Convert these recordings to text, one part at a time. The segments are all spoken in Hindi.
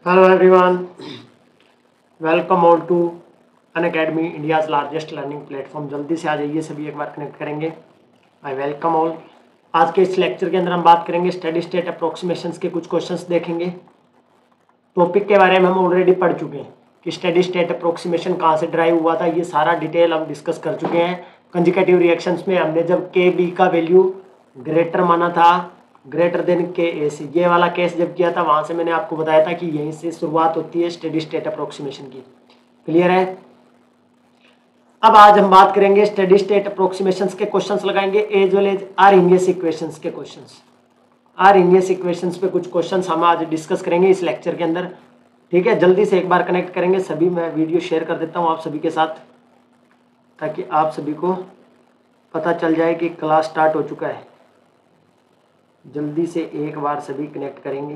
Hello everyone, welcome all to Unacademy India's largest learning platform. जल्दी से आ जाइए, सभी एक बार कनेक्ट करेंगे। I welcome all. आज के इस लेक्चर के अंदर हम बात करेंगे स्टडी स्टेट अप्रोक्सीमेशंस के कुछ क्वेश्चंस देखेंगे। टॉपिक के बारे में हम ऑलरेडी पढ़ चुके हैं कि स्टडी स्टेट अप्रोक्सीमेशन कहाँ से ड्राइव हुआ था, ये सारा डिटेल हम डिस्कस कर चुके हैं। कंजिक्यूटिव रिएक्शंस में हमने जब के बी का वैल्यू ग्रेटर माना था, ग्रेटर देन के ए से, ये वाला केस जब किया था वहाँ से मैंने आपको बताया था कि यहीं से शुरुआत होती है स्टडी स्टेट अप्रोक्सीमेशन की। क्लियर है? अब आज हम बात करेंगे स्टडी स्टेट अप्रोक्सीमेशंस के क्वेश्चंस लगाएंगे as well as Arrhenius equations के क्वेश्चंस। आरइंगेस इक्वेशंस पे कुछ क्वेश्चंस हम आज डिस्कस करेंगे इस लेक्चर के अंदर। ठीक है, जल्दी से एक बार कनेक्ट करेंगे सभी। मैं वीडियो शेयर कर देता हूँ आप सभी के साथ ताकि आप सभी को पता चल जाए कि क्लास स्टार्ट हो चुका है। जल्दी से एक बार सभी कनेक्ट करेंगे।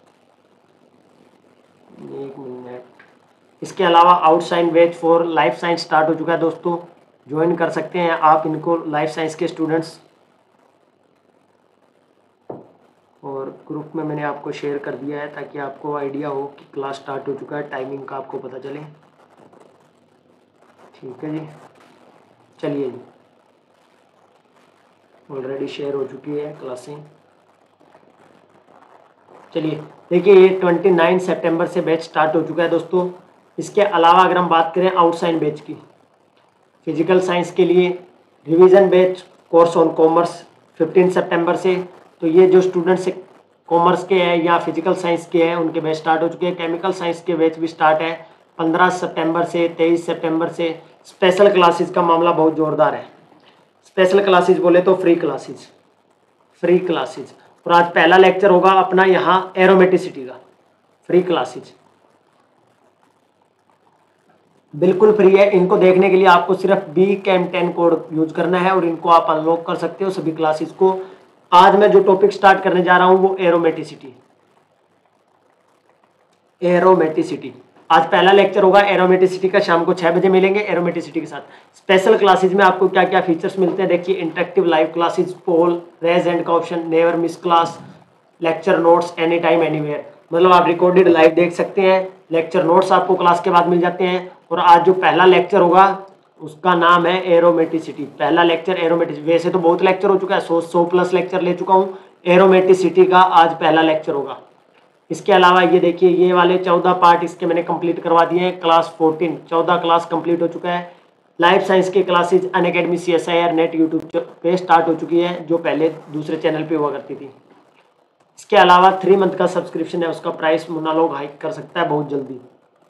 एक मिनट। इसके अलावा outside batch for life science start हो चुका है दोस्तों, ज्वाइन कर सकते हैं आप इनको, लाइफ साइंस के स्टूडेंट्स। और ग्रुप में मैंने आपको शेयर कर दिया है ताकि आपको आइडिया हो कि क्लास स्टार्ट हो चुका है, टाइमिंग का आपको पता चले। ठीक है जी, चलिए जी, ऑलरेडी शेयर हो चुकी है क्लासें। चलिए देखिए, ये 29 सितंबर से बैच स्टार्ट हो चुका है दोस्तों। इसके अलावा अगर हम बात करें आउटसाइड बैच की, फिजिकल साइंस के लिए revision batch course on commerce 15 सितंबर से, तो ये जो स्टूडेंट्स कॉमर्स के हैं या फिजिकल साइंस के हैं उनके बैच स्टार्ट हो चुके हैं। केमिकल साइंस के बैच भी स्टार्ट है 15 सितंबर से 23 सितंबर से। स्पेशल क्लासेस का मामला बहुत ज़ोरदार है। स्पेशल क्लासेस बोले तो फ्री क्लासेस, फ्री क्लासेस। और आज पहला लेक्चर होगा अपना यहाँ एरोमेटिसिटी का, फ्री क्लासेस बिल्कुल फ्री है। इनको देखने के लिए आपको सिर्फ BCAM10 कोड यूज करना है और इनको आप अनलॉक कर सकते हो सभी क्लासेस को। आज मैं जो टॉपिक स्टार्ट करने जा रहा हूँ वो एरोमेटिसिटी। एरोमेटिसिटी आज पहला लेक्चर होगा एरोमेटिसिटी का, शाम को 6 बजे मिलेंगे एरोमेटिसिटी के साथ। स्पेशल क्लासेस में आपको क्या क्या फीचर्स मिलते हैं देखिए, interactive live classes, poll, raise hand का option, never miss class, lecture notes any time anywhere. मतलब आप रिकॉर्डेड लाइव देख सकते हैं, लेक्चर नोट्स आपको क्लास के बाद मिल जाते हैं। और आज जो पहला लेक्चर होगा उसका नाम है एरोमेटिसिटी। पहला लेक्चर एरोमेटिसिटी, वैसे तो बहुत लेक्चर हो चुका है, 100 प्लस लेक्चर ले चुका हूँ। एरोमेटिसिटी का आज पहला लेक्चर होगा। इसके अलावा ये देखिए, ये वाले 14 पार्ट इसके मैंने कंप्लीट करवा दिए हैं। क्लास 14 14 क्लास कंप्लीट हो चुका है। लाइफ साइंस की classes Unacademy CSIR NET YouTube पे स्टार्ट हो चुकी है, जो पहले दूसरे चैनल पे हुआ करती थी। इसके अलावा 3 मंथ का सब्सक्रिप्शन है, उसका प्राइस मुन्ना लोग हाइक कर सकता है बहुत जल्दी।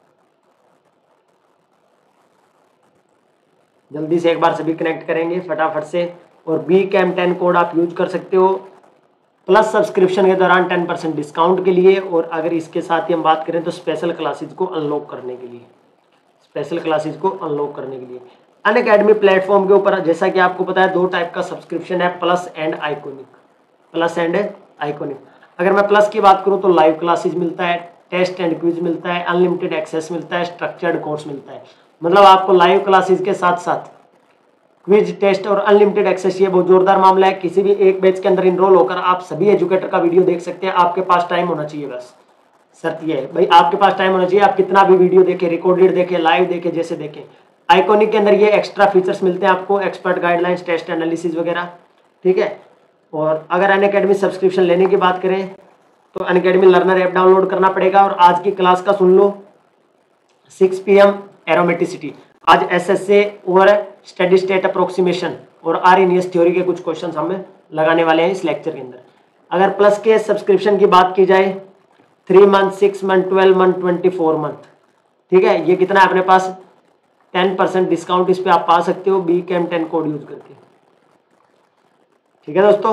जल्दी से एक बार सभी कनेक्ट करेंगे फटाफट से। और BCAM10 कोड आप यूज कर सकते हो प्लस सब्सक्रिप्शन के दौरान 10% डिस्काउंट के लिए। और अगर इसके साथ ही हम बात करें तो स्पेशल क्लासेज को अनलॉक करने के लिए, स्पेशल क्लासेज को अनलॉक करने के लिए अनअकैडमी प्लेटफॉर्म के ऊपर जैसा कि आपको पता है 2 टाइप का सब्सक्रिप्शन है, plus and iconic. Plus and iconic, अगर मैं प्लस की बात करूं तो लाइव क्लासेज मिलता है, टेस्ट एंड क्विज मिलता है, अनलिमिटेड एक्सेस मिलता है, स्ट्रक्चर्ड कोर्स मिलता है। मतलब आपको लाइव क्लासेज के साथ साथ क्विज, टेस्ट और अनलिमिटेड एक्सेस, ये बहुत जोरदार मामला है। किसी भी एक बैच के अंदर इनरोल होकर आप सभी एजुकेटर का वीडियो देख सकते हैं। आपके पास टाइम होना चाहिए, बस शर्त ये है भाई, आपके पास टाइम होना चाहिए। आप कितना भी वीडियो देखें, रिकॉर्डेड देखें, लाइव देखें, जैसे देखें। आइकॉनिक के अंदर ये एक्स्ट्रा फीचर्स मिलते हैं आपको, एक्सपर्ट गाइडलाइंस, टेस्ट एनालिसिस वगैरह। ठीक है। और अगर अनअकैडमी सब्सक्रिप्शन लेने की बात करें तो अनअकैडमी लर्नर ऐप डाउनलोड करना पड़ेगा। और आज की क्लास का सुन लो, 6 PM एरोमेटिसिटी। आज SSA और स्टडी स्टेट अप्रोक्सीमेशन और आरइनियस थ्योरी के कुछ क्वेश्चंस हमें लगाने वाले हैं इस लेक्चर के अंदर। अगर प्लस के सब्सक्रिप्शन की बात की जाए, 3 मंथ, 6 मंथ, 12 मंथ, 24 मंथ, ठीक है, ये कितना है अपने पास 10% डिस्काउंट इस पे आप पा सकते हो BCAM10 कोड यूज करके। ठीक है दोस्तों।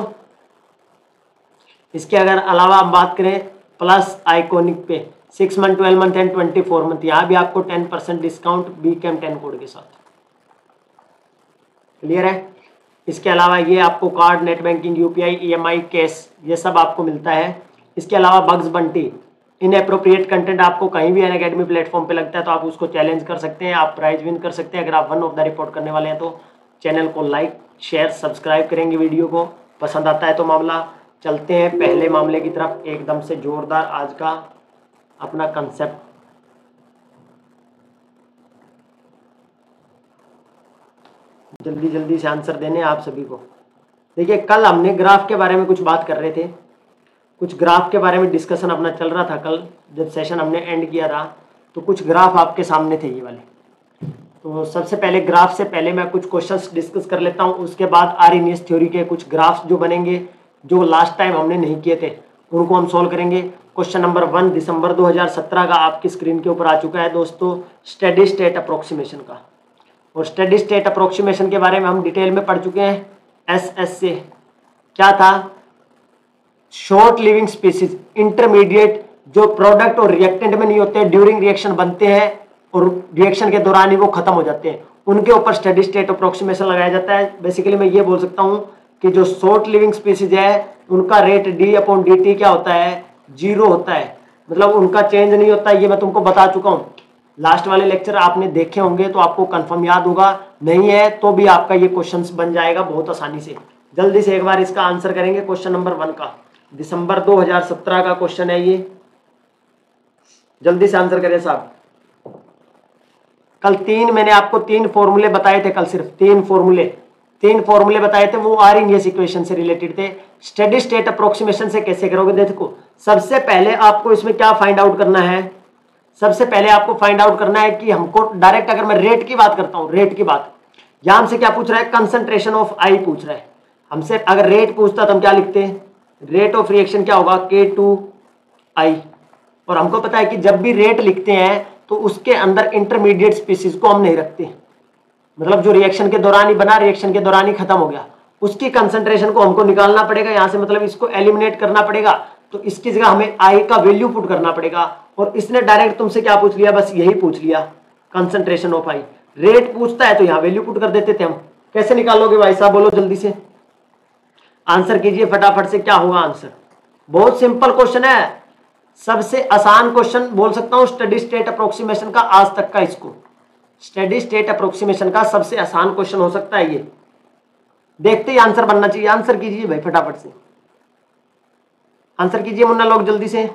इसके अगर अलावा हम बात करें प्लस आइकॉनिक पे 6 मंथ, 12 मंथ एंड 24 मंथ, यहाँ भी आपको 10% डिस्काउंट BCAM10 कोड के साथ। क्लियर है? इसके अलावा ये आपको card, net banking, UPI, EMI, cash, ये सब आपको मिलता है। इसके अलावा बग्स बंटी, इनएप्रोप्रिएट कंटेंट आपको कहीं भी अनअकैडमी प्लेटफॉर्म पे लगता है तो आप उसको चैलेंज कर सकते हैं, आप प्राइज विन कर सकते हैं। अगर आप 1 ऑफ द रिपोर्ट करने वाले हैं तो चैनल को लाइक, शेयर, सब्सक्राइब करेंगे, वीडियो को पसंद आता है तो मामला। चलते हैं पहले मामले की तरफ, एकदम से जोरदार आज का अपना कंसेप्ट। जल्दी जल्दी से आंसर देने आप सभी को। देखिए कल हमने ग्राफ के बारे में कुछ बात कर रहे थे, कुछ ग्राफ के बारे में डिस्कशन अपना चल रहा था। कल जब सेशन हमने एंड किया था तो कुछ ग्राफ आपके सामने थे ये वाले। तो सबसे पहले ग्राफ से पहले मैं कुछ क्वेश्चंस डिस्कस कर लेता हूँ, उसके बाद आरएनएस थ्योरी के कुछ ग्राफ्स जो बनेंगे जो लास्ट टाइम हमने नहीं किए थे उनको हम सॉल्व करेंगे। क्वेश्चन नंबर 1 दिसंबर 2017 का आपकी स्क्रीन के ऊपर आ चुका है दोस्तों, स्टेडी स्टेट अप्रोक्सीमेशन का। और स्टेडी स्टेट अप्रोक्सीमेशन के बारे में हम डिटेल में पढ़ चुके हैं एसएस से। क्या था? शॉर्ट लिविंग स्पीसीज, इंटरमीडिएट जो प्रोडक्ट और रिएक्टेंट में नहीं होते, ड्यूरिंग रिएक्शन बनते हैं और रिएक्शन के दौरान ही वो खत्म हो जाते हैं, उनके ऊपर स्टेडी स्टेट अप्रोक्सीमेशन लगाया जाता है। बेसिकली मैं ये बोल सकता हूँ कि जो शॉर्ट लिविंग स्पीसीज है उनका रेट d/dt क्या होता है? 0 होता है, मतलब उनका चेंज नहीं होता। ये मैं तुमको बता चुका हूँ, लास्ट वाले लेक्चर आपने देखे होंगे तो आपको कंफर्म याद होगा, नहीं है तो भी आपका ये क्वेश्चंस बन जाएगा बहुत आसानी से। जल्दी से एक बार इसका आंसर करेंगे। क्वेश्चन नंबर 1 का दिसंबर 2017 का क्वेश्चन है ये, जल्दी से आंसर करें साहब। कल मैंने आपको 3 फॉर्मूले बताए थे, कल सिर्फ 3 फॉर्मूले बताए थे, वो आरएनएस इक्वेशन से रिलेटेड थे। स्टेडी स्टेट अप्रोक्सीमेशन से कैसे करोगे? देखो सबसे पहले आपको इसमें क्या फाइंड आउट करना है? सबसे पहले आपको फाइंड आउट करना है कि हमको डायरेक्ट, अगर मैं रेट की बात करता हूं, रेट की बात, यहां हमसे क्या पूछ रहा है? कंसंट्रेशन ऑफ आई पूछ रहा है हमसे। अगर रेट पूछता तो हम क्या लिखते हैं? रेट ऑफ रिएक्शन क्या होगा? K2I। और हमको पता है कि जब भी रेट लिखते हैं तो उसके अंदर इंटरमीडिएट स्पीसीज को हम नहीं रखते, मतलब जो रिएक्शन के दौरान ही बना, रिएक्शन के दौरान ही खत्म हो गया, उसकी कंसंट्रेशन को हमको निकालना पड़ेगा यहाँ से, मतलब इसको एलिमिनेट करना पड़ेगा। तो इसकी जगह हमें आई का वैल्यू पुट करना पड़ेगा। और इसने डायरेक्ट तुमसे क्या पूछ लिया? बस यही पूछ लिया, कंसंट्रेशन ऑफ आई। रेट पूछता है तो यहाँ वैल्यू पुट कर देते थे हम। कैसे निकालोगे भाई साहब? बोलो जल्दी से आंसर कीजिए फटाफट से, क्या होगा आंसर? बहुत सिंपल क्वेश्चन है, सबसे आसान क्वेश्चन बोल सकता हूँ स्टेडी स्टेट अप्रोक्सीमेशन का आज तक का। इसको स्टेडी स्टेट अप्रोक्सीमेशन का सबसे आसान क्वेश्चन हो सकता है ये। देखते ही आंसर बनना चाहिए। आंसर कीजिए भाई फटाफट से, आंसर कीजिए मुन्ना लोग, जल्दी से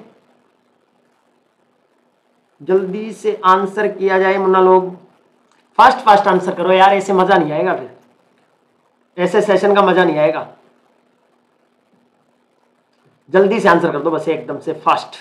जल्दी से आंसर किया जाए मुन्ना लोग, फास्ट आंसर करो यार, ऐसे मजा नहीं आएगा, फिर ऐसे सेशन का मजा नहीं आएगा। जल्दी से आंसर कर दो बस, एकदम से फास्ट,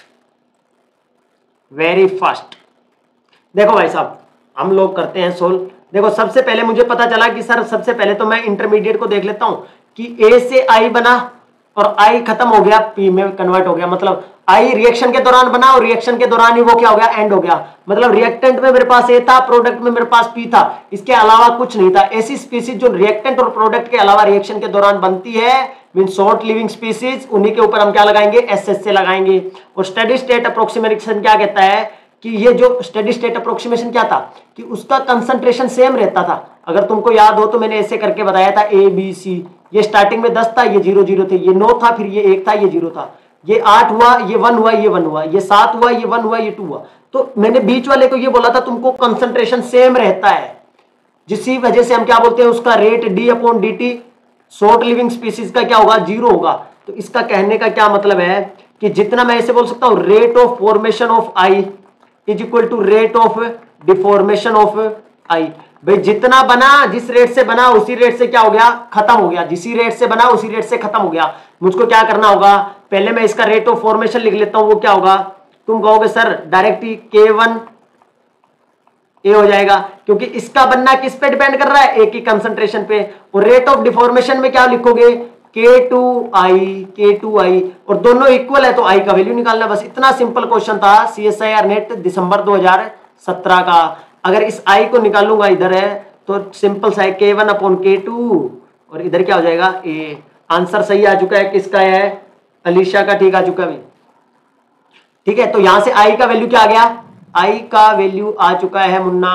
वेरी फास्ट। देखो भाई साहब हम लोग करते हैं सोल्व। देखो सबसे पहले मुझे पता चला कि सर सबसे पहले तो मैं इंटरमीडिएट को देख लेता हूं कि ए से आई बना और आई खत्म हो गया, पी में कन्वर्ट हो गया, मतलब आई रिएक्शन के दौरान बना और रिएक्शन के दौरान ही वो क्या हो गया? एंड हो गया। मतलब रिएक्टेंट में मेरे पास ए था, प्रोडक्ट में मेरे पास पी था, इसके अलावा कुछ नहीं था। ऐसी स्पीसीज जो रिएक्टेंट और प्रोडक्ट के अलावा रिएक्शन के दौरान बनती है, मीन शॉर्ट लिविंग स्पीसीज, उन्हीं के ऊपर हम क्या लगाएंगे? एसएस से लगाएंगे। और स्टेडी स्टेट अप्रोक्सीमेशन क्या कहता है कि ये जो स्टेडी स्टेट अप्रोक्सीमेशन क्या था कि उसका कंसंट्रेशन सेम रहता था। अगर तुमको याद हो तो मैंने ऐसे करके बताया था ए बी सी, ये स्टार्टिंग में 10 था, ये 0 0 थे, ये 9 था, फिर ये 1 था, ये 0 था, ये 8 हुआ, ये 1 हुआ, ये 1 हुआ, ये 7 हुआ, ये 1 हुआ, ये 2 हुआ। तो मैंने बीच वाले को ये बोला था तुमको कंसंट्रेशन सेम रहता है, जिसकी वजह से हम क्या बोलते हैं? उसका rate d/dt short living species का क्या होगा? 0 होगा। तो इसका कहने का क्या मतलब है कि जितना मैं ऐसे बोल सकता हूं, rate of formation of I is equal to rate of deformation of I. भाई जितना बना, जिस रेट से बना उसी रेट से क्या हो गया? खत्म हो गया। जिसी रेट से बना उसी रेट से खत्म हो गया। मुझको क्या करना होगा? पहले मैं इसका रेट ऑफ फॉर्मेशन लिख लेता हूं, वो क्या होगा? तुम कहोगे सर डायरेक्ट ही K1 ए हो जाएगा, क्योंकि इसका बनना किस पे डिपेंड कर रहा है? ए की कंसंट्रेशन पे। और रेट ऑफ डिफॉर्मेशन में क्या लिखोगे? K2I, और दोनों इक्वल है तो आई का वैल्यू निकालना। बस इतना सिंपल क्वेश्चन था CSIR नेट दिसंबर 2017 का। अगर इस आई को निकालूंगा इधर है तो सिंपल सा है K1/K2, और इधर क्या हो जाएगा? ए। आंसर सही आ चुका है, किसका है? अलीशा का ठीक आ चुका है। ठीक है, तो यहां से आई का वैल्यू क्या आ गया? आई का वैल्यू आ चुका है मुन्ना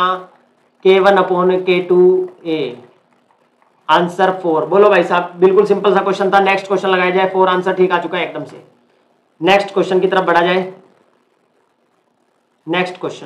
K1/K2A। आंसर 4। बोलो भाई साहब, बिल्कुल सिंपल सा क्वेश्चन था। नेक्स्ट क्वेश्चन लगाया जाए। 4 आंसर ठीक आ चुका है एकदम से। नेक्स्ट क्वेश्चन की तरफ बढ़ा जाए। नेक्स्ट क्वेश्चन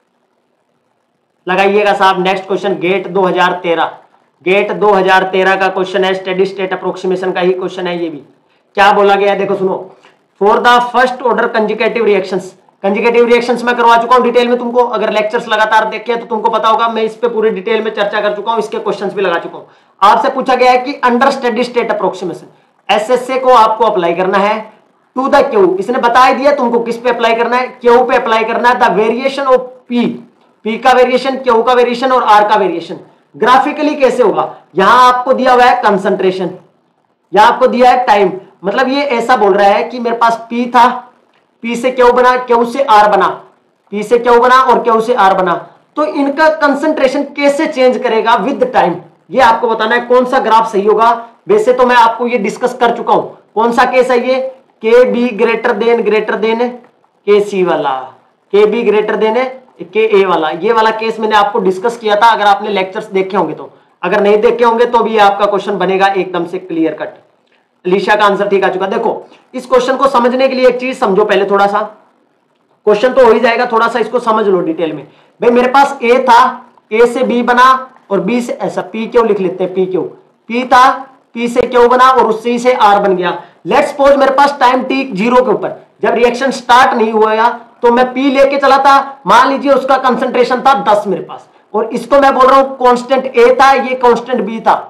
लगाइएगा साहब। नेक्स्ट क्वेश्चन गेट 2013, गेट 2013 का क्वेश्चन है, स्टेडी स्टेट अप्रोक्सीमेशन का ही क्वेश्चन है ये भी। क्या बोला गया है देखो सुनो, for the first order consecutive reactions consecutive reactions में करवा चुका हूं डिटेल में तुमको, अगर लेक्चर्स लगातार देखे तो तुमको पता होगा, मैं इस पे पूरी डिटेल में चर्चा कर चुका हूं, इसके क्वेश्चंस भी लगा चुका हूं। आपसे पूछा गया है कि under steady state approximation SSA को आपको अप्लाई करना है टू द क्यू, इसने बता ही दिया तुमको किस पे अप्लाई करना है, क्यू पे अप्लाई करना है। द वेरिएशन ऑफ पी का वेरिएशन, क्यू का वेरिएशन और आर का वेरिएशन ग्राफिकली कैसे होगा। यहां आपको दिया हुआ है कंसंट्रेशन, यहां आपको दिया है टाइम, मतलब ये ऐसा बोल रहा है कि मेरे पास पी था, पी से क्यू बना, क्यू से आर बना, पी से क्यू बना और क्यू से आर बना, तो इनका कंसंट्रेशन कैसे चेंज करेगा विद टाइम, ये आपको बताना है। कौन सा ग्राफ सही होगा, वैसे तो मैं आपको ये डिस्कस कर चुका हूं। कौन सा केस है ये, के बी ग्रेटर देन के सी वाला, के बी ग्रेटर देन के ए वाला, ये वाला केस मैंने आपको डिस्कस किया था, अगर आपने लेक्चर्स देखे होंगे तो। अगर नहीं देखे होंगे तो भी आपका क्वेश्चन बनेगा एकदम से क्लियर कट। अलीशा का आंसर ठीक आ चुका। देखो इस क्वेश्चन को समझने के लिए एक चीज समझो पहले, थोड़ा सा क्वेश्चन तो हो ही जाएगा, थोड़ा सा इसको समझ लो डिटेल में। भाई मेरे पास ए था, ए से बी बना और बी से ऐसा पी क्यू लिख लेते हैं, पी क्यू, पी था, पी से क्यू बना और उससे से आर बन गया। लेट्स सपोज मेरे पास टाइम टी 0 के ऊपर जब रिएक्शन स्टार्ट नहीं हुआ तो मैं पी लेके चला था, मान लीजिए उसका कंसंट्रेशन था 10 मेरे पास, और इसको मैं बोल रहा हूं कांस्टेंट ए था, ये कांस्टेंट बी था,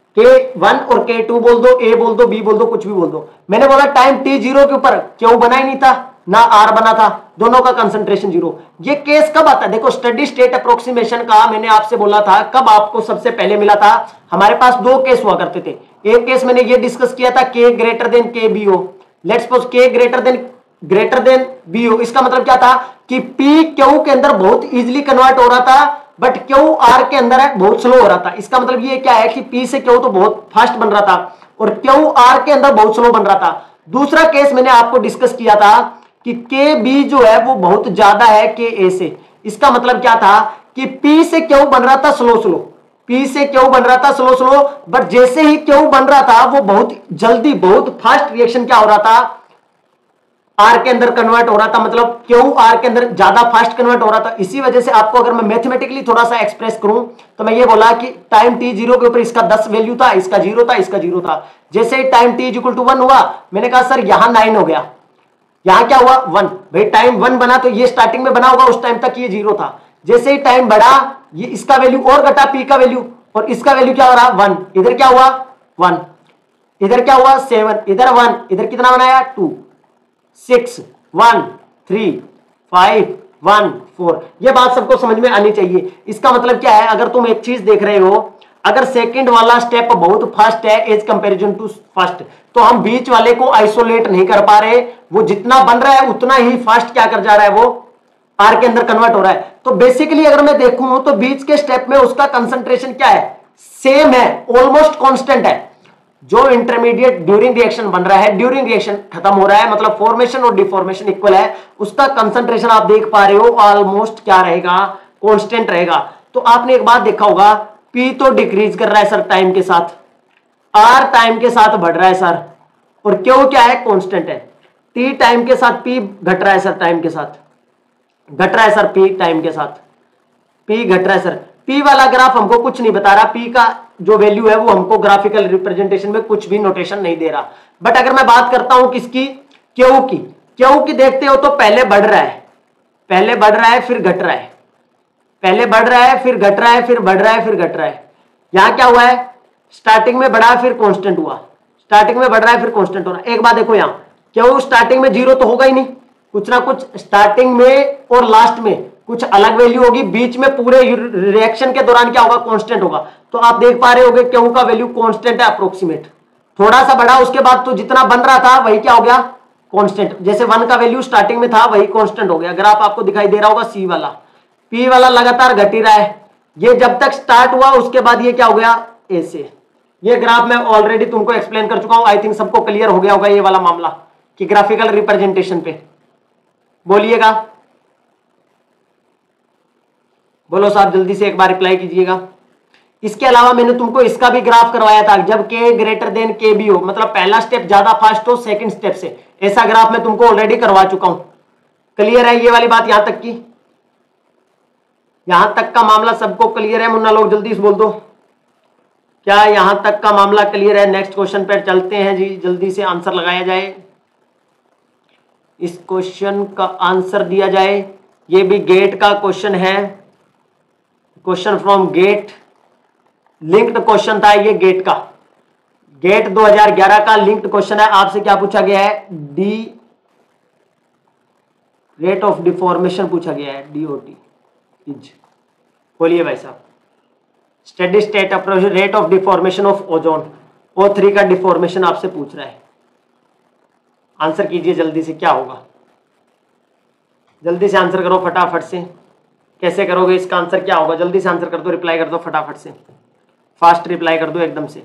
K1 और K2 बोल दो, A बोल दो, B बोल दो, कुछ भी बोल दो। मैंने बोला टाइम t0 के ऊपर क्यों बना ही नहीं था, ना R बना था, दोनों का कंसंट्रेशन 0। ये केस कब आता है, देखो स्टडी स्टेट अप्रोक्सीमेशन का मैंने आपसे बोला था, कब आपको सबसे पहले मिला था। हमारे पास दो केस हुआ करते थे, एक केस मैंने ये डिस्कस किया था K greater than k b हो, let's suppose K greater than b हो। इसका मतलब क्या था कि P क्यू के अंदर बहुत इजीली कन्वर्ट हो रहा था, बट क्यू आर के अंदर है बहुत स्लो हो रहा था। इसका मतलब ये क्या है कि पी से क्यू तो बहुत फास्ट बन रहा था और क्यू आर के अंदर बहुत स्लो बन रहा था। दूसरा केस मैंने आपको डिस्कस किया था कि के बी जो है वो बहुत ज्यादा है के ए से। इसका मतलब क्या था कि पी से क्यू बन रहा था स्लो, पी से क्यू बन रहा था स्लो, बट जैसे ही क्यू बन रहा था वो बहुत जल्दी बहुत फास्ट रिएक्शन क्या हो रहा था, आर के अंदर कन्वर्ट हो रहा था, मतलब क्यू आर के अंदर ज्यादा फास्ट कन्वर्ट हो रहा था। इसी वजह से आपको अगर मैं मैथमेटिकली थोड़ा सा एक्सप्रेस करूं तो मैं ये बोला कि टाइम t0 के ऊपर इसका 10 वैल्यू था, इसका 0 था, इसका 0 था। जैसे ही टाइम t = 1 हुआ, मैंने कहा सर यहां 9 हो गया, यहां क्या हुआ 1। भाई टाइम 1 बना तो ये स्टार्टिंग में बना होगा, उस टाइम तक ये 0 था। जैसे ही टाइम बढ़ा, ये इसका वैल्यू और घटा, पी का वैल्यू, और इसका वैल्यू क्या हो रहा 1, इधर क्या हुआ 1, इधर क्या हुआ 7, इधर 1, इधर कितना बनाया 2, 6, 1, 3, 5, 1, 4। ये बात सबको समझ में आनी चाहिए। इसका मतलब क्या है, अगर तुम एक चीज देख रहे हो, अगर सेकंड वाला स्टेप बहुत फास्ट है एज कंपैरिजन टू फर्स्ट, तो हम बीच वाले को आइसोलेट नहीं कर पा रहे, वो जितना बन रहा है उतना ही फास्ट क्या कर जा रहा है, वो आर के अंदर कन्वर्ट हो रहा है। तो बेसिकली अगर मैं देखूं तो बीच के स्टेप में उसका कंसंट्रेशन क्या है, सेम है, ऑलमोस्ट कांस्टेंट है। जो इंटरमीडिएट ड्यूरिंग रिएक्शन बन रहा है, ड्यूरिंग रिएक्शन खत्म हो रहा है, मतलब फॉर्मेशन और डिफॉर्मेशन इक्वल है, उसका कंसंट्रेशन आप देख पा रहे हो ऑलमोस्ट क्या रहेगा, कांस्टेंट रहेगा। तो आपने एक बात देखा होगा, पी तो डिक्रीज कर रहा है सर टाइम के साथ, आर टाइम के साथ बढ़ रहा है सर, और क्यों क्या है कांस्टेंट है। टी टाइम के साथ पी घट रहा है सर, टाइम के साथ घट रहा है सर, पी टाइम के साथ पी घट रहा है सर। पी वाला ग्राफ हमको कुछ नहीं बता रहा, पी का जो वैल्यू है वो हमको ग्राफिकल रिप्रेजेंटेशन में कुछ भी नोटेशन नहीं दे रहा। बट अगर मैं बात करता हूं किसकी, क्यू की, क्यू की देखते हो तो पहले बढ़ रहा है, पहले बढ़ रहा है फिर घट रहा है, पहले बढ़ रहा है फिर घट रहा है, फिर बढ़ रहा है फिर घट रहा है। यहां क्या हुआ है, स्टार्टिंग में बढ़ा फिर कांस्टेंट हुआ, स्टार्टिंग में बढ़ रहा है फिर कांस्टेंट हो रहा है। एक बात देखो, यहां क्यू स्टार्टिंग में 0 तो होगा ही नहीं, कुछ ना कुछ स्टार्टिंग में और लास्ट में कुछ अलग वैल्यू होगी, बीच में पूरे रिएक्शन के दौरान क्या होगा, कांस्टेंट होगा। तो आप देख पा रहे होगे क्यू का वैल्यू कांस्टेंट है अप्रोक्सीमेट, थोड़ा सा बढ़ा उसके बाद तो जितना बन रहा था वही क्या हो गया कांस्टेंट। जैसे 1 का वैल्यू स्टार्टिंग में था वही कांस्टेंट हो गया। ग्राफ आपको दिखाई दे रहा होगा सी वाला, पी वाला लगातार घट ही रहा है, ये जब तक स्टार्ट हुआ उसके बाद ये क्या हो गया ऐसे। ये ग्राफ मैं ऑलरेडी तुमको एक्सप्लेन कर चुका हूं, आई थिंक सबको क्लियर हो गया होगा ये वाला मामला कि ग्राफिकल रिप्रेजेंटेशन पे। बोलिएगा, बोलो साहब जल्दी से एक बार रिप्लाई कीजिएगा। इसके अलावा मैंने तुमको इसका भी ग्राफ करवाया था, जब के ग्रेटर देन के बी हो, मतलब पहला स्टेप ज्यादा फास्ट हो सेकंड स्टेप से, ऐसा ग्राफ मैं तुमको ऑलरेडी करवा चुका हूं। क्लियर है ये वाली बात यहां तक की, यहां तक का मामला सबको क्लियर है? मुन्ना लोग जल्दी से बोल दो, क्या यहां तक का मामला क्लियर है? नेक्स्ट क्वेश्चन पर चलते हैं जी, जल्दी से आंसर लगाया जाए। इस क्वेश्चन का आंसर दिया जाए। ये भी गेट का क्वेश्चन है, question from GATE, linked question था ये गेट का, गेट 2011 का लिंक्ड क्वेश्चन है। आपसे क्या पूछा गया है, डी रेट ऑफ डिफॉर्मेशन पूछा गया है, डीओटी इज, बोलिए भाई साहब। Steady state approach rate of deformation of ozone, O3 का डिफॉर्मेशन आपसे पूछ रहा है। आंसर कीजिए जल्दी से, क्या होगा, जल्दी से आंसर करो फटाफट से। कैसे करोगे इसका आंसर, क्या होगा, जल्दी से आंसर कर दो, रिप्लाई कर दो फटाफट से, फास्ट रिप्लाई कर दो एकदम से।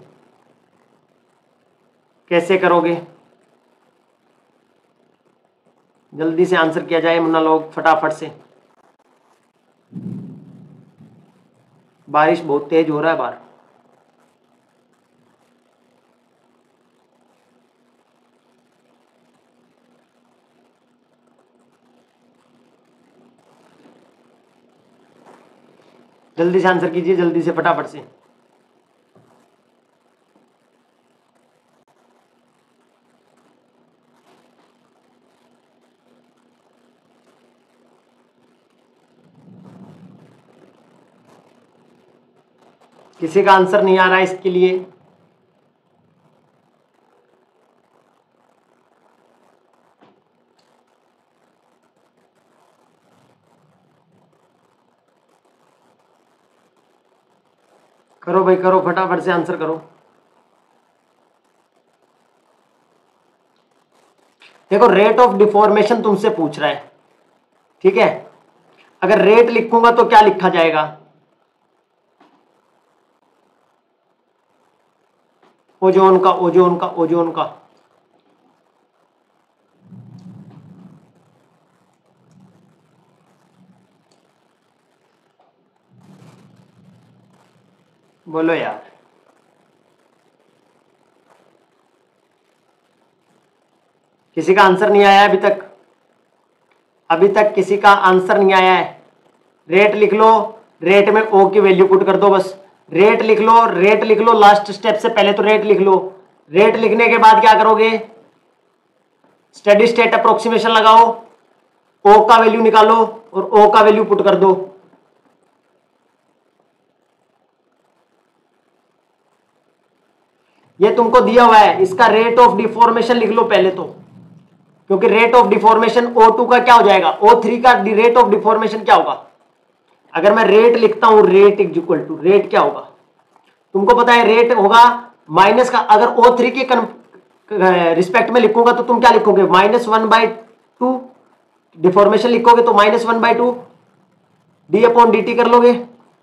कैसे करोगे, जल्दी से आंसर किया जाए मुन्ना लोग फटाफट से। बारिश बहुत तेज हो रहा है बाहर। जल्दी से आंसर कीजिए, जल्दी से फटाफट से। किसी का आंसर नहीं आ रहा है इसके लिए, करो भाई करो, फटाफट से आंसर करो। देखो रेट ऑफ डिफॉर्मेशन तुमसे पूछ रहा है, ठीक है। अगर रेट लिखूंगा तो क्या लिखा जाएगा, ओजोन का, ओजोन का, ओजोन का। बोलो यार, किसी का आंसर नहीं आया है अभी तक, अभी तक किसी का आंसर नहीं आया है। रेट लिख लो, रेट में ओ की वैल्यू पुट कर दो बस। रेट लिख लो, रेट लिख लो, लास्ट स्टेप से पहले तो रेट लिख लो। रेट लिखने के बाद क्या करोगे, स्टेडी स्टेट अप्रोक्सीमेशन लगाओ, ओ का वैल्यू निकालो और ओ का वैल्यू पुट कर दो। ये तुमको दिया हुआ है, इसका रेट ऑफ डिफॉर्मेशन लिख लो पहले तो, क्योंकि रेट ऑफ डिफॉर्मेशन O2 का क्या हो जाएगा, O3 का रेट ऑफ डिफॉर्मेशन क्या होगा। अगर मैं रेट लिखता हूं, rate is equal to, rate क्या होगा तुमको पता है, रेट होगा माइनस का, अगर O3 के रिस्पेक्ट में लिखूंगा तो तुम क्या लिखोगे, -1/2 डिफॉर्मेशन लिखोगे तो -1/2 d/dt कर लोगे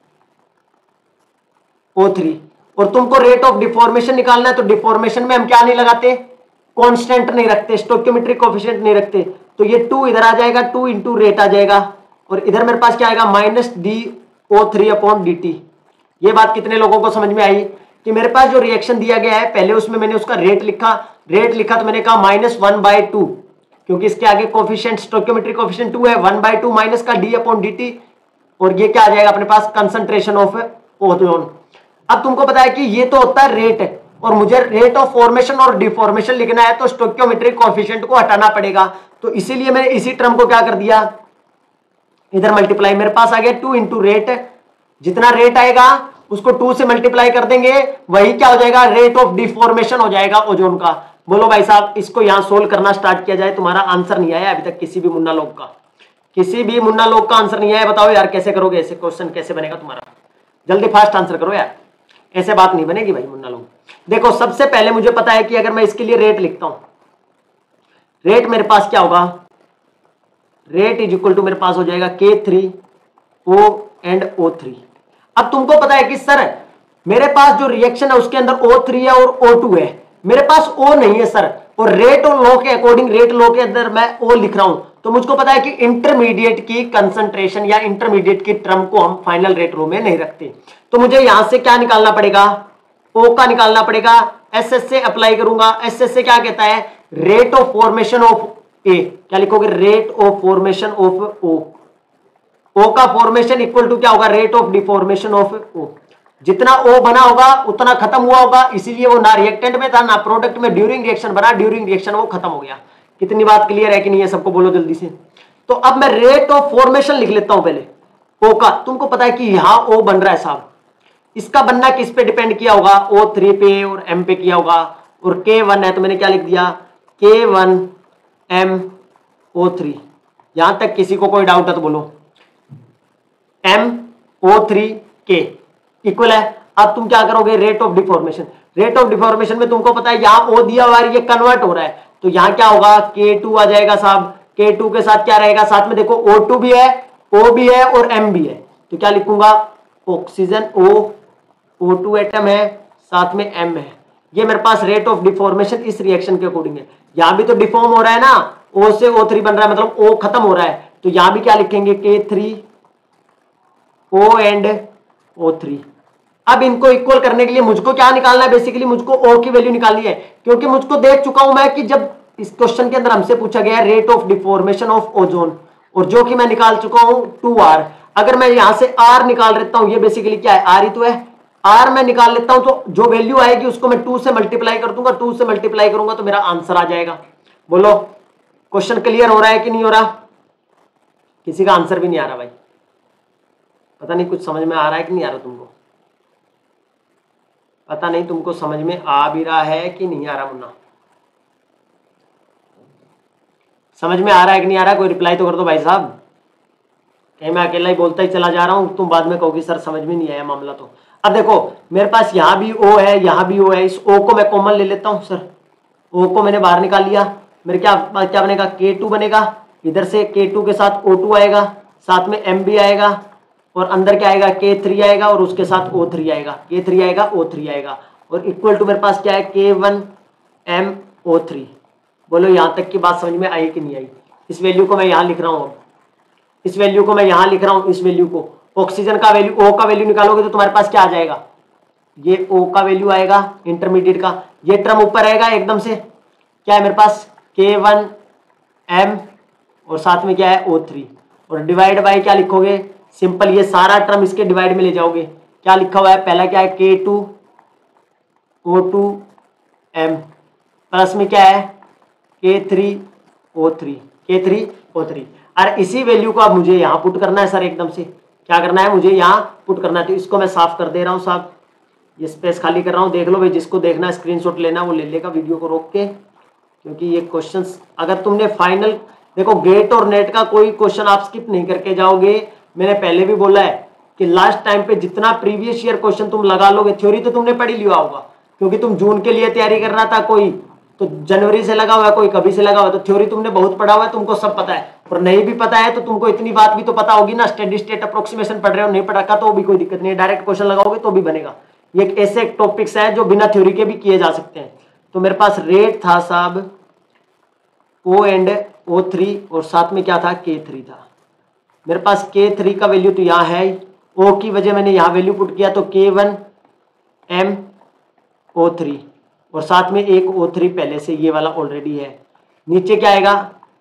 O3। और तुमको रेट ऑफ डिफॉर्मेशन निकालना है तो डिफॉर्मेशन में हम क्या नहीं लगाते, कांस्टेंट नहीं रखते, स्टोइकियोमेट्रिक कोएफिशिएंट नहीं रखते, तो ये 2 इधर आ जाएगा, 2 इंटू रेट आ जाएगा, और इधर मेरे पास क्या आएगा, -dO3/dt। ये बात कितने लोगों को समझ में आई कि मेरे पास जो रिएक्शन दिया गया है पहले उसमें मैंने उसका रेट लिखा, रेट लिखा तो मैंने कहा -1/2, क्योंकि इसके आगे कोएफिशिएंट, स्टोइकियोमेट्रिक कोएफिशिएंट 2 है, 1/2 माइनस का d/dt, और ये क्या आ जाएगा अपने पास, कंसंट्रेशन ऑफ ओजोन। अब तुमको पता है कि ये तो होता है रेट, और मुझे रेट ऑफ फॉर्मेशन और डिफॉर्मेशन लिखना है तो स्टोइकियोमेट्रिक कोएफिशिएंट को हटाना पड़ेगा, तो इसीलिए मैंने इसी टर्म को क्या कर दिया, इधर मल्टीप्लाई, मेरे पास आ गया 2 इंटू रेट, जितना रेट आएगा उसको 2 से मल्टीप्लाई कर देंगे, वही क्या हो जाएगा, रेट ऑफ डिफॉर्मेशन हो जाएगा ओजोन का। बोलो भाई साहब, इसको यहां सोल्व करना स्टार्ट किया जाए। तुम्हारा आंसर नहीं आया अभी तक किसी भी मुन्ना लोग का, किसी भी मुन्ना लोग का आंसर नहीं आया। बताओ यार कैसे करोगे, ऐसे क्वेश्चन कैसे बनेगा तुम्हारा, जल्दी फास्ट आंसर करो यार, ऐसे बात नहीं बनेगी भाई मुन्ना लोग। देखो सबसे पहले मुझे पता है कि अगर मैं इसके लिए रेट लिखता हूं, रेट मेरे पास क्या होगा, रेट इज इक्वल टू मेरे पास हो जाएगा K3O एंड O3। अब तुमको पता है कि सर मेरे पास जो रिएक्शन है उसके अंदर O3 है और O2 है, मेरे पास O नहीं है सर, और रेट और लॉ के अकॉर्डिंग, रेट लॉ के अंदर मैं O लिख रहा हूं, तो मुझको पता है कि इंटरमीडिएट की कंसंट्रेशन या इंटरमीडिएट की टर्म को हम फाइनल रेट लो में नहीं रखते, तो मुझे यहां से क्या निकालना पड़ेगा, O का निकालना पड़ेगा। SS से अप्लाई करूंगा, SS से क्या कहता है, rate of formation of A, क्या लिखोगे, rate of formation of O, O का फॉर्मेशन इक्वल टू क्या होगा, rate of deformation of O। जितना O बना होगा उतना खत्म हुआ होगा, इसीलिए वो ना रिएक्टेंट में था ना प्रोडक्ट में, ड्यूरिंग रिएक्शन बना, ड्यूरिंग रिएक्शन वो खत्म हो गया। इतनी बात क्लियर है कि नहीं है? सबको बोलो जल्दी से। तो अब मैं रेट ऑफ फॉर्मेशन लिख लेता हूं पहले ओ का। तुमको पता है कि यहां ओ बन रहा है साहब, इसका बनना किस पे डिपेंड किया होगा? O3 पे और M पे किया होगा। और K1 है तो मैंने क्या लिख दिया? K1MO3। यहां तक किसी को कोई डाउट है तो बोलो। MO3K इक्वल है। अब तुम क्या करोगे? Rate of deformation. Rate of deformation में तुमको पता है यहां O दिया हुआ है, ये कन्वर्ट हो रहा है, तो यहां क्या होगा? K2 आ जाएगा साहब। K2 के साथ क्या रहेगा? साथ में देखो O2 भी है, O भी है और M भी है, तो क्या लिखूंगा? ऑक्सीजन O2 एटम है, साथ में M है। ये मेरे पास रेट ऑफ डिफॉर्मेशन इस रिएक्शन के अकॉर्डिंग है। यहां भी तो डिफॉर्म हो रहा है ना, O से O3 बन रहा है, मतलब O खत्म हो रहा है, तो यहां भी क्या लिखेंगे? K3O and O3। अब इनको इक्वल करने के लिए मुझको क्या निकालना है? बेसिकली मुझको O की वैल्यू निकालनी है, क्योंकि मुझको देख चुका हूं मैं कि जब इस क्वेश्चन के अंदर हमसे पूछा गया है rate of deformation of ozone, और जो कि मैं निकाल चुका हूं 2R। अगर मैं यहां से R निकाल लेता हूं, ये बेसिकली क्या है? R ही तो है। R मैं निकाल लेता हूं तो जो वैल्यू आएगी उसको मैं 2 से मल्टीप्लाई कर दूंगा, 2 से मल्टीप्लाई करूंगा तो मेरा आंसर आ जाएगा। बोलो क्वेश्चन क्लियर हो रहा है कि नहीं हो रहा? किसी का आंसर भी नहीं आ रहा भाई, पता नहीं कुछ समझ में आ रहा है कि नहीं आ रहा तुमको? पता नहीं तुमको समझ में आ भी रहा है कि नहीं आ रहा? मुन्ना समझ में आ रहा है कि नहीं आ रहा? कोई रिप्लाई तो कर दो भाई साहब। कहीं मैं अकेला ही बोलता ही चला जा रहा हूं, तुम बाद में कहोगे सर समझ में नहीं आया मामला। तो अब देखो मेरे पास यहां भी O है, यहां भी O है, इस O को मैं कॉमन ले लेता हूं सर। O को मैंने बाहर निकाल लिया, मेरे क्या बनेगा? K2 बनेगा। इधर से K2 के साथ O2 आएगा, साथ में M भी आएगा, और अंदर क्या आएगा? K3 आएगा, और उसके साथ O3 आएगा। K3 आएगा, O3 आएगा, और इक्वल टू मेरे पास क्या है? K1MO3। बोलो यहां तक की बात समझ में आई कि नहीं आई? इस वैल्यू को मैं यहां लिख रहा हूं, इस वैल्यू को मैं यहां लिख रहा हूं, इस वैल्यू को। ऑक्सीजन का वैल्यू, O का वैल्यू निकालोगे तो तुम्हारे पास क्या आ जाएगा? ये O का वैल्यू आएगा इंटरमीडिएट का, ये टर्म ऊपर आएगा एकदम से, क्या है मेरे पास? K1M और साथ में क्या है? O3, और डिवाइड बाय क्या लिखोगे? सिंपल, ये सारा टर्म इसके डिवाइड में ले जाओगे। क्या लिखा हुआ है? पहला क्या है? K2O2M प्लस में क्या है? K3O3, K3O3। और इसी वैल्यू को अब मुझे यहाँ पुट करना है सर, एकदम से क्या करना है? मुझे यहाँ पुट करना है। तो इसको मैं साफ कर दे रहा हूँ साहब, ये स्पेस खाली कर रहा हूँ। देख लो भाई, जिसको देखना है स्क्रीनशॉट लेना वो ले लेगा वीडियो को रोक के, क्योंकि ये क्वेश्चंस अगर तुमने फाइनल देखो, गेट और नेट का कोई क्वेश्चन आप स्किप नहीं करके जाओगे। मैंने पहले भी बोला है कि लास्ट टाइम पे जितना प्रीवियस ईयर क्वेश्चन तुम लगा लोगे, थ्योरी तो तुमने पढ़ी लिया होगा, क्योंकि तुम जून के लिए तैयारी कर रहा था, कोई तो जनवरी से लगा हुआ है, कोई कभी से लगा हुआ है, तो थ्योरी तुमने बहुत पढ़ा हुआ है, तुमको सब पता है। और नहीं भी पता है तो तुमको इतनी बात भी तो पता होगी ना, स्टेडी स्टेट अप्रोक्सीमेशन पढ़ रहे हो, नहीं पढ़ा का तो भी कोई दिक्कत नहीं है, डायरेक्ट क्वेश्चन लगाओगे तो भी बनेगा। ये एक ऐसे टॉपिक्स है जो बिना थ्योरी के भी किए जा सकते हैं। तो मेरे पास रेट था साहब O एंड O3, और साथ में क्या था? K3 था। मेरे पास K3 का वैल्यू तो यहाँ है, O की वजह मैंने यहाँ वैल्यू पुट किया, तो K1MO3, और साथ में एक O3 पहले से ये वाला ऑलरेडी है। नीचे क्या आएगा?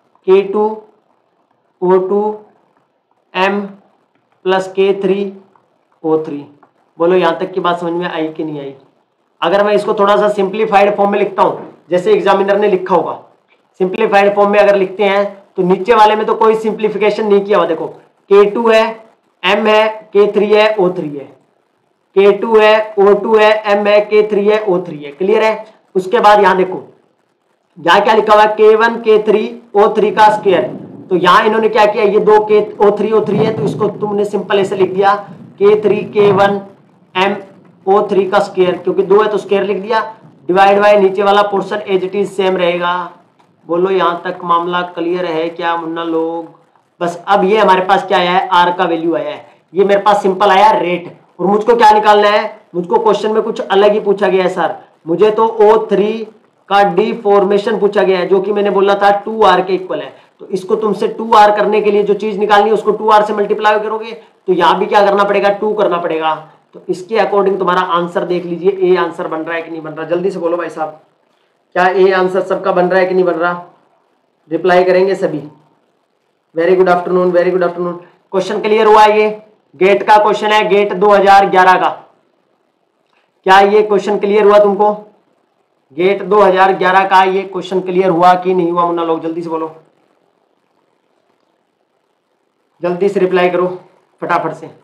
K2O2M plus K3O3। बोलो यहाँ तक की बात समझ में आई कि नहीं आई? अगर मैं इसको थोड़ा सा सिंप्लीफाइड फॉर्म में लिखता हूँ, जैसे एग्जामिनर ने लिखा होगा, सिंप्लीफाइड फॉर्म में अगर लिखते हैं तो नीचे वाले में तो कोई सिंप्लीफिकेशन नहीं किया हुआ। देखो K2 है, M है, K3 है, O3 है, K2 है, O2 है, M है, K3 है, O3 है। क्लियर है? उसके बाद यहाँ देखो, यहाँ क्या लिखा हुआ है? K1 K3 O3 का स्क्वायर। तो यहाँ इन्होंने क्या किया? ये दो O3 है, तो इसको तुमने सिंपल ऐसे लिख दिया K3 K1 M O3 का स्क्वायर, क्योंकि दो है तो स्क्वायर लिख दिया, डिवाइड बाय नीचे वाला portion as it is same रहेगा। बोलो यहाँ तक मामला क्लियर है क्या मुन्ना लोग? बस अब ये हमारे पास क्या आया है? R का वैल्यू आया है। ये मेरे पास सिंपल आया रेट, और मुझको क्या निकालना है? मुझको क्वेश्चन में कुछ अलग ही पूछा गया है सर। मुझे तो O3 का डिफॉर्मेशन पूछा गया है, जो कि मैंने बोला था 2R के इक्वल है। तो इसको तुमसे 2R करने के लिए जो चीज निकालनी है उसको 2R से मल्टीप्लाई करोगे, तो यहाँ भी क्या करना पड़ेगा? 2 करना पड़ेगा। तो इसके अकॉर्डिंग तुम्हारा आंसर देख लीजिए, ए आंसर बन रहा है कि नहीं बन रहा? जल्दी से बोलो भाई साहब, क्या ए आंसर सबका बन रहा है कि नहीं बन रहा? रिप्लाई करेंगे सभी। Very good afternoon, very good afternoon. Question clear हुआ? ये गेट का क्वेश्चन है, गेट 2011 का। क्या ये क्वेश्चन क्लियर हुआ तुमको? गेट 2011 का ये क्वेश्चन क्लियर हुआ कि नहीं हुआ मुन्ना लोग? जल्दी से बोलो, जल्दी से रिप्लाई करो फटाफट से।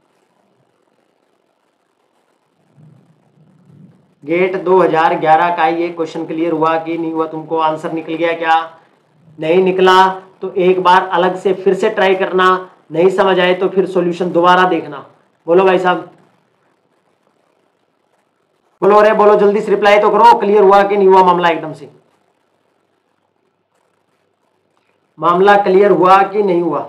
गेट 2011 का ये क्वेश्चन क्लियर हुआ कि नहीं हुआ? तुमको आंसर निकल गया क्या? नहीं निकला तो एक बार अलग से फिर से ट्राई करना, नहीं समझ आए तो फिर सॉल्यूशन दोबारा देखना। बोलो भाई साहब, बोलो रे बोलो, जल्दी से रिप्लाई तो करो, क्लियर हुआ कि नहीं हुआ मामला? एकदम से मामला क्लियर हुआ कि नहीं हुआ?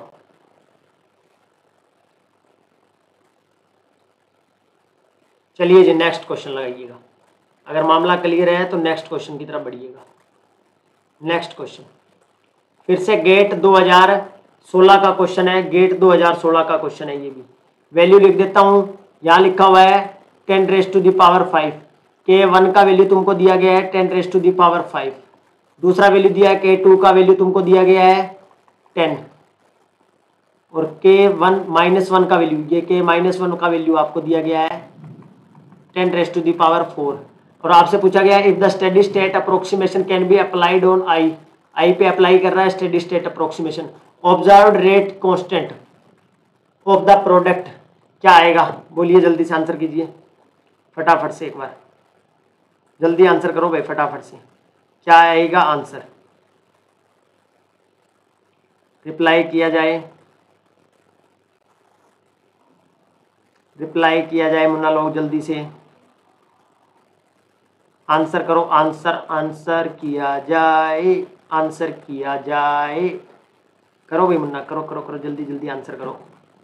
चलिए जी नेक्स्ट क्वेश्चन लगाइएगा। अगर मामला क्लियर है तो नेक्स्ट क्वेश्चन की तरफ बढ़िएगा। नेक्स्ट क्वेश्चन फिर से गेट 2016 का क्वेश्चन है, गेट 2016 का क्वेश्चन है। ये भी वैल्यू लिख देता हूं, यहां लिखा हुआ है 10⁵ K1 का वैल्यू तुमको दिया गया है 10⁵ दूसरा वैल्यू दिया है K2 का वैल्यू तुमको दिया गया है 10 और K1 का वैल्यू, ये K-1 का वैल्यू आपको दिया गया है 10⁴ और आपसे पूछा गया if the steady state approximation can be applied on I पे अप्लाई कर रहा है steady state approximation, observed rate constant of the product क्या आएगा? बोलिए जल्दी से आंसर कीजिए फटाफट से, एक बार जल्दी आंसर करो भाई फटाफट से, क्या आएगा आंसर? रिप्लाई किया जाए, रिप्लाई किया जाए मुन्ना लोग, जल्दी से आंसर करो, आंसर किया जाए, आंसर किया जाए, करो भाई मुन्ना, करो करो करो, जल्दी जल्दी आंसर करो।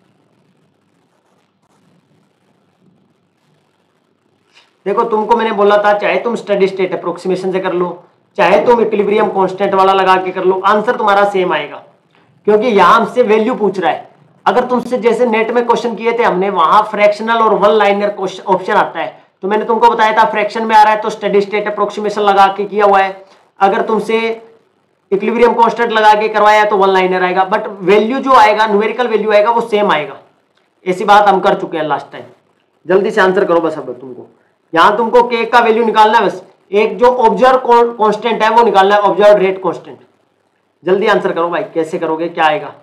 देखो तुमको मैंने बोला था चाहे तुम स्टेडी स्टेट अप्रोक्सीमेशन से कर लो, चाहे तुम इक्विलिब्रियम कांस्टेंट वाला लगा के कर लो, आंसर तुम्हारा सेम आएगा, क्योंकि यहां हमसे वैल्यू पूछ रहा है। अगर तुमसे जैसे नेट में क्वेश्चन किए थे हमने, वहां फ्रैक्शनल और वन लाइनर ऑप्शन आता है, तो मैंने तुमको बताया था फ्रैक्शन में आ रहा है तो स्टेडी स्टेट अप्रोक्सीमेशन लगा के किया हुआ है, अगर तुमसे इक्विलिब्रियम कांस्टेंट लगा के करवाया तो वन लाइनर आएगा, बट वैल्यू जो आएगा, न्यूमेरिकल वैल्यू आएगा वो सेम आएगा। ऐसी बात हम कर चुके हैं लास्ट टाइम। जल्दी से आंसर करो बस। अब तुमको यहां तुमको के का वैल्यू निकालना है, बस एक जो ऑब्जर्व कांस्टेंट है वो निकालना है, ऑब्जर्व रेट कांस्टेंट। जल्दी आंसर करो भाई, कैसे करोगे, क्या आएगा?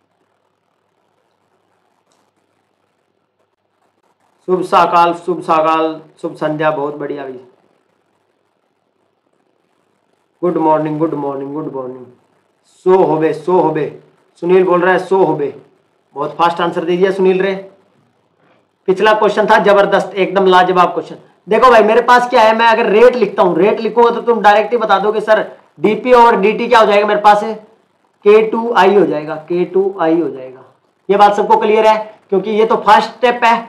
शुभ सकाल, शुभ सकाल, शुभ संध्या, बहुत बढ़िया भाई, good morning good morning good morning. सो होबे सुनील बोल रहा है सो होबे, बहुत फास्ट आंसर दे दिया सुनील रे। पिछला क्वेश्चन था जबरदस्त, एकदम लाजवाब क्वेश्चन। देखो भाई मेरे पास क्या है, मैं अगर रेट लिखता हूं, रेट लिखूंगा तो तुम डायरेक्ट ही बता दोगे सर डीपी और डीटी क्या हो जाएगा मेरे पास है, K2I हो जाएगा, K2I हो जाएगा। ये बात सबको क्लियर है? क्योंकि ये तो फर्स्ट स्टेप है,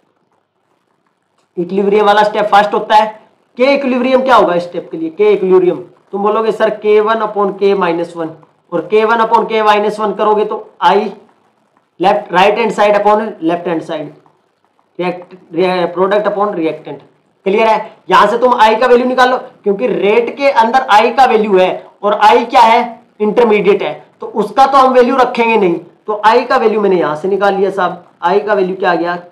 इक्विलिब्रियम वाला स्टेप फर्स्ट होता है। के इक्विलिब्रियम क्या होगा स्टेप के लिए? के इक्विलिब्रियम तुम बोलोगे सर K1/K-1 और K1/K-1 करोगे तो आई left right hand side upon left hand side, product upon reactant. Clear है? यहां से तुम आई का वैल्यू निकाल लो, क्योंकि रेट के अंदर आई का वैल्यू है और आई क्या है, इंटरमीडिएट है, तो उसका तो हम वैल्यू रखेंगे नहीं, तो आई का वैल्यू मैंने यहां से निकाल लिया साहब। आई का वैल्यू क्या आ गया,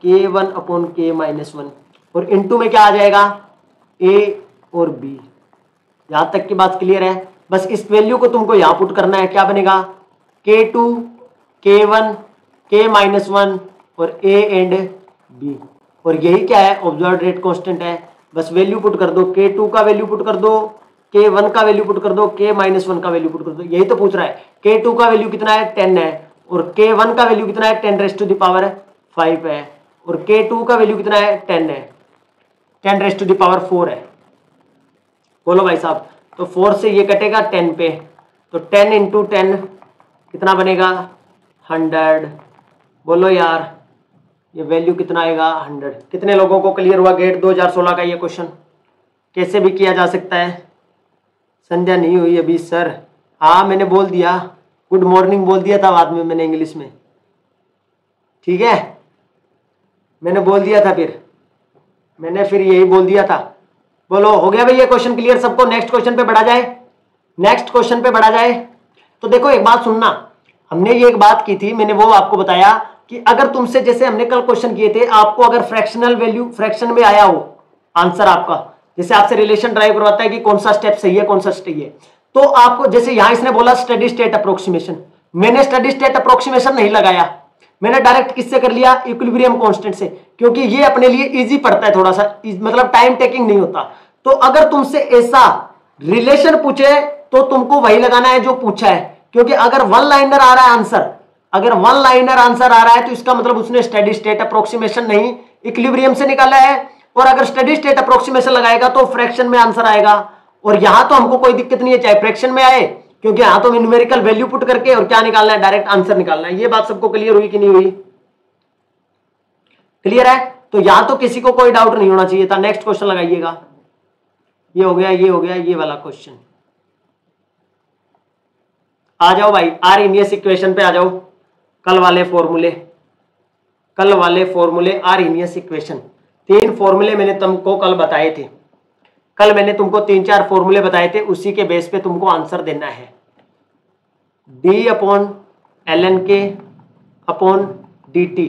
K1/K-1 और इनटू में क्या आ जाएगा, A और B। यहां तक की बात क्लियर है? बस इस वैल्यू को तुमको यहां पुट करना है, क्या बनेगा, K2, K1, K-1 और A एंड B, और यही क्या है, ऑब्जर्व्ड रेट कांस्टेंट है। बस वैल्यू पुट कर दो, K2 का वैल्यू पुट कर दो, K1 का वैल्यू पुट कर दो, K-1 का वैल्यू पुट कर दो। यही तो पूछ रहा है। K2 का वैल्यू कितना है, 10 है, और K1 का वैल्यू कितना है, 10⁵ है, और K2 का वैल्यू कितना है, 10 है, 10⁴ है। बोलो भाई साहब, तो 4 से ये कटेगा 10 पे, तो 10 × 10 कितना बनेगा, 100। बोलो यार ये वैल्यू कितना आएगा, 100। कितने लोगों को क्लियर हुआ गेट 2016 का ये क्वेश्चन कैसे भी किया जा सकता है? संध्या नहीं हुई अभी सर? हाँ मैंने बोल दिया, गुड मॉर्निंग बोल दिया था बाद में मैंने इंग्लिश में, ठीक है, मैंने बोल दिया था, फिर यही बोल दिया था। बोलो हो गया भाई ये क्वेश्चन क्लियर सबको? नेक्स्ट क्वेश्चन पे बढ़ा जाए, नेक्स्ट क्वेश्चन पे बढ़ा जाए। तो देखो एक बात सुनना, हमने ये एक बात की थी, मैंने वो आपको बताया कि अगर तुमसे जैसे हमने कल क्वेश्चन किए थे, आपको अगर फ्रैक्शनल वैल्यू फ्रैक्शन में आया हो आंसर आपका, जैसे आपसे रिलेशन ड्राइव करवाता है कि कौन सा स्टेप सही है कौन सा सही है। तो आपको जैसे यहां इसने बोला स्टेडी स्टेट अप्रोक्सीमेशन, मैंने स्टेडी स्टेट अप्रोक्सीमेशन नहीं लगाया, मैंने डायरेक्ट किससे कर लिया, इक्विलिब्रियम कांस्टेंट से, क्योंकि ये अपने लिए इजी पड़ता है थोड़ा सा, मतलब टाइम टेकिंग नहीं होता। तो अगर तुमसे ऐसा रिलेशन पूछे तो तुमको वही लगाना है जो पूछा है, क्योंकि अगर वन लाइनर आ रहा है आंसर, अगर वन लाइनर आंसर आ रहा है तो इसका मतलब उसने स्टेडी स्टेट अप्रोक्सीमेशन नहीं इक्विलिब्रियम से निकाला है, और अगर स्टेडी स्टेट अप्रोक्सीमेशन लगाएगा तो फ्रैक्शन में आंसर आएगा। और यहां तो हमको कोई दिक्कत नहीं है चाहे फ्रैक्शन में आए, क्योंकि यहां तो न्यूमेरिकल वैल्यू पुट करके और क्या निकालना है, डायरेक्ट आंसर निकालना है। ये बात सबको क्लियर हुई कि नहीं हुई? क्लियर है? तो यहां तो किसी को कोई डाउट नहीं होना चाहिए था। नेक्स्ट क्वेश्चन लगाइएगा। ये हो गया, ये हो गया, ये वाला क्वेश्चन। आ जाओ भाई, आर्हेनियस इक्वेशन पे आ जाओ। कल वाले फॉर्मूले, कल वाले फॉर्मूले आर्हेनियस इक्वेशन, 3 फॉर्मूले मैंने तुमको कल बताए थे। कल मैंने तुमको 3-4 फॉर्मूले बताए थे, उसी के बेस पे तुमको आंसर देना है। d/ln/k/dt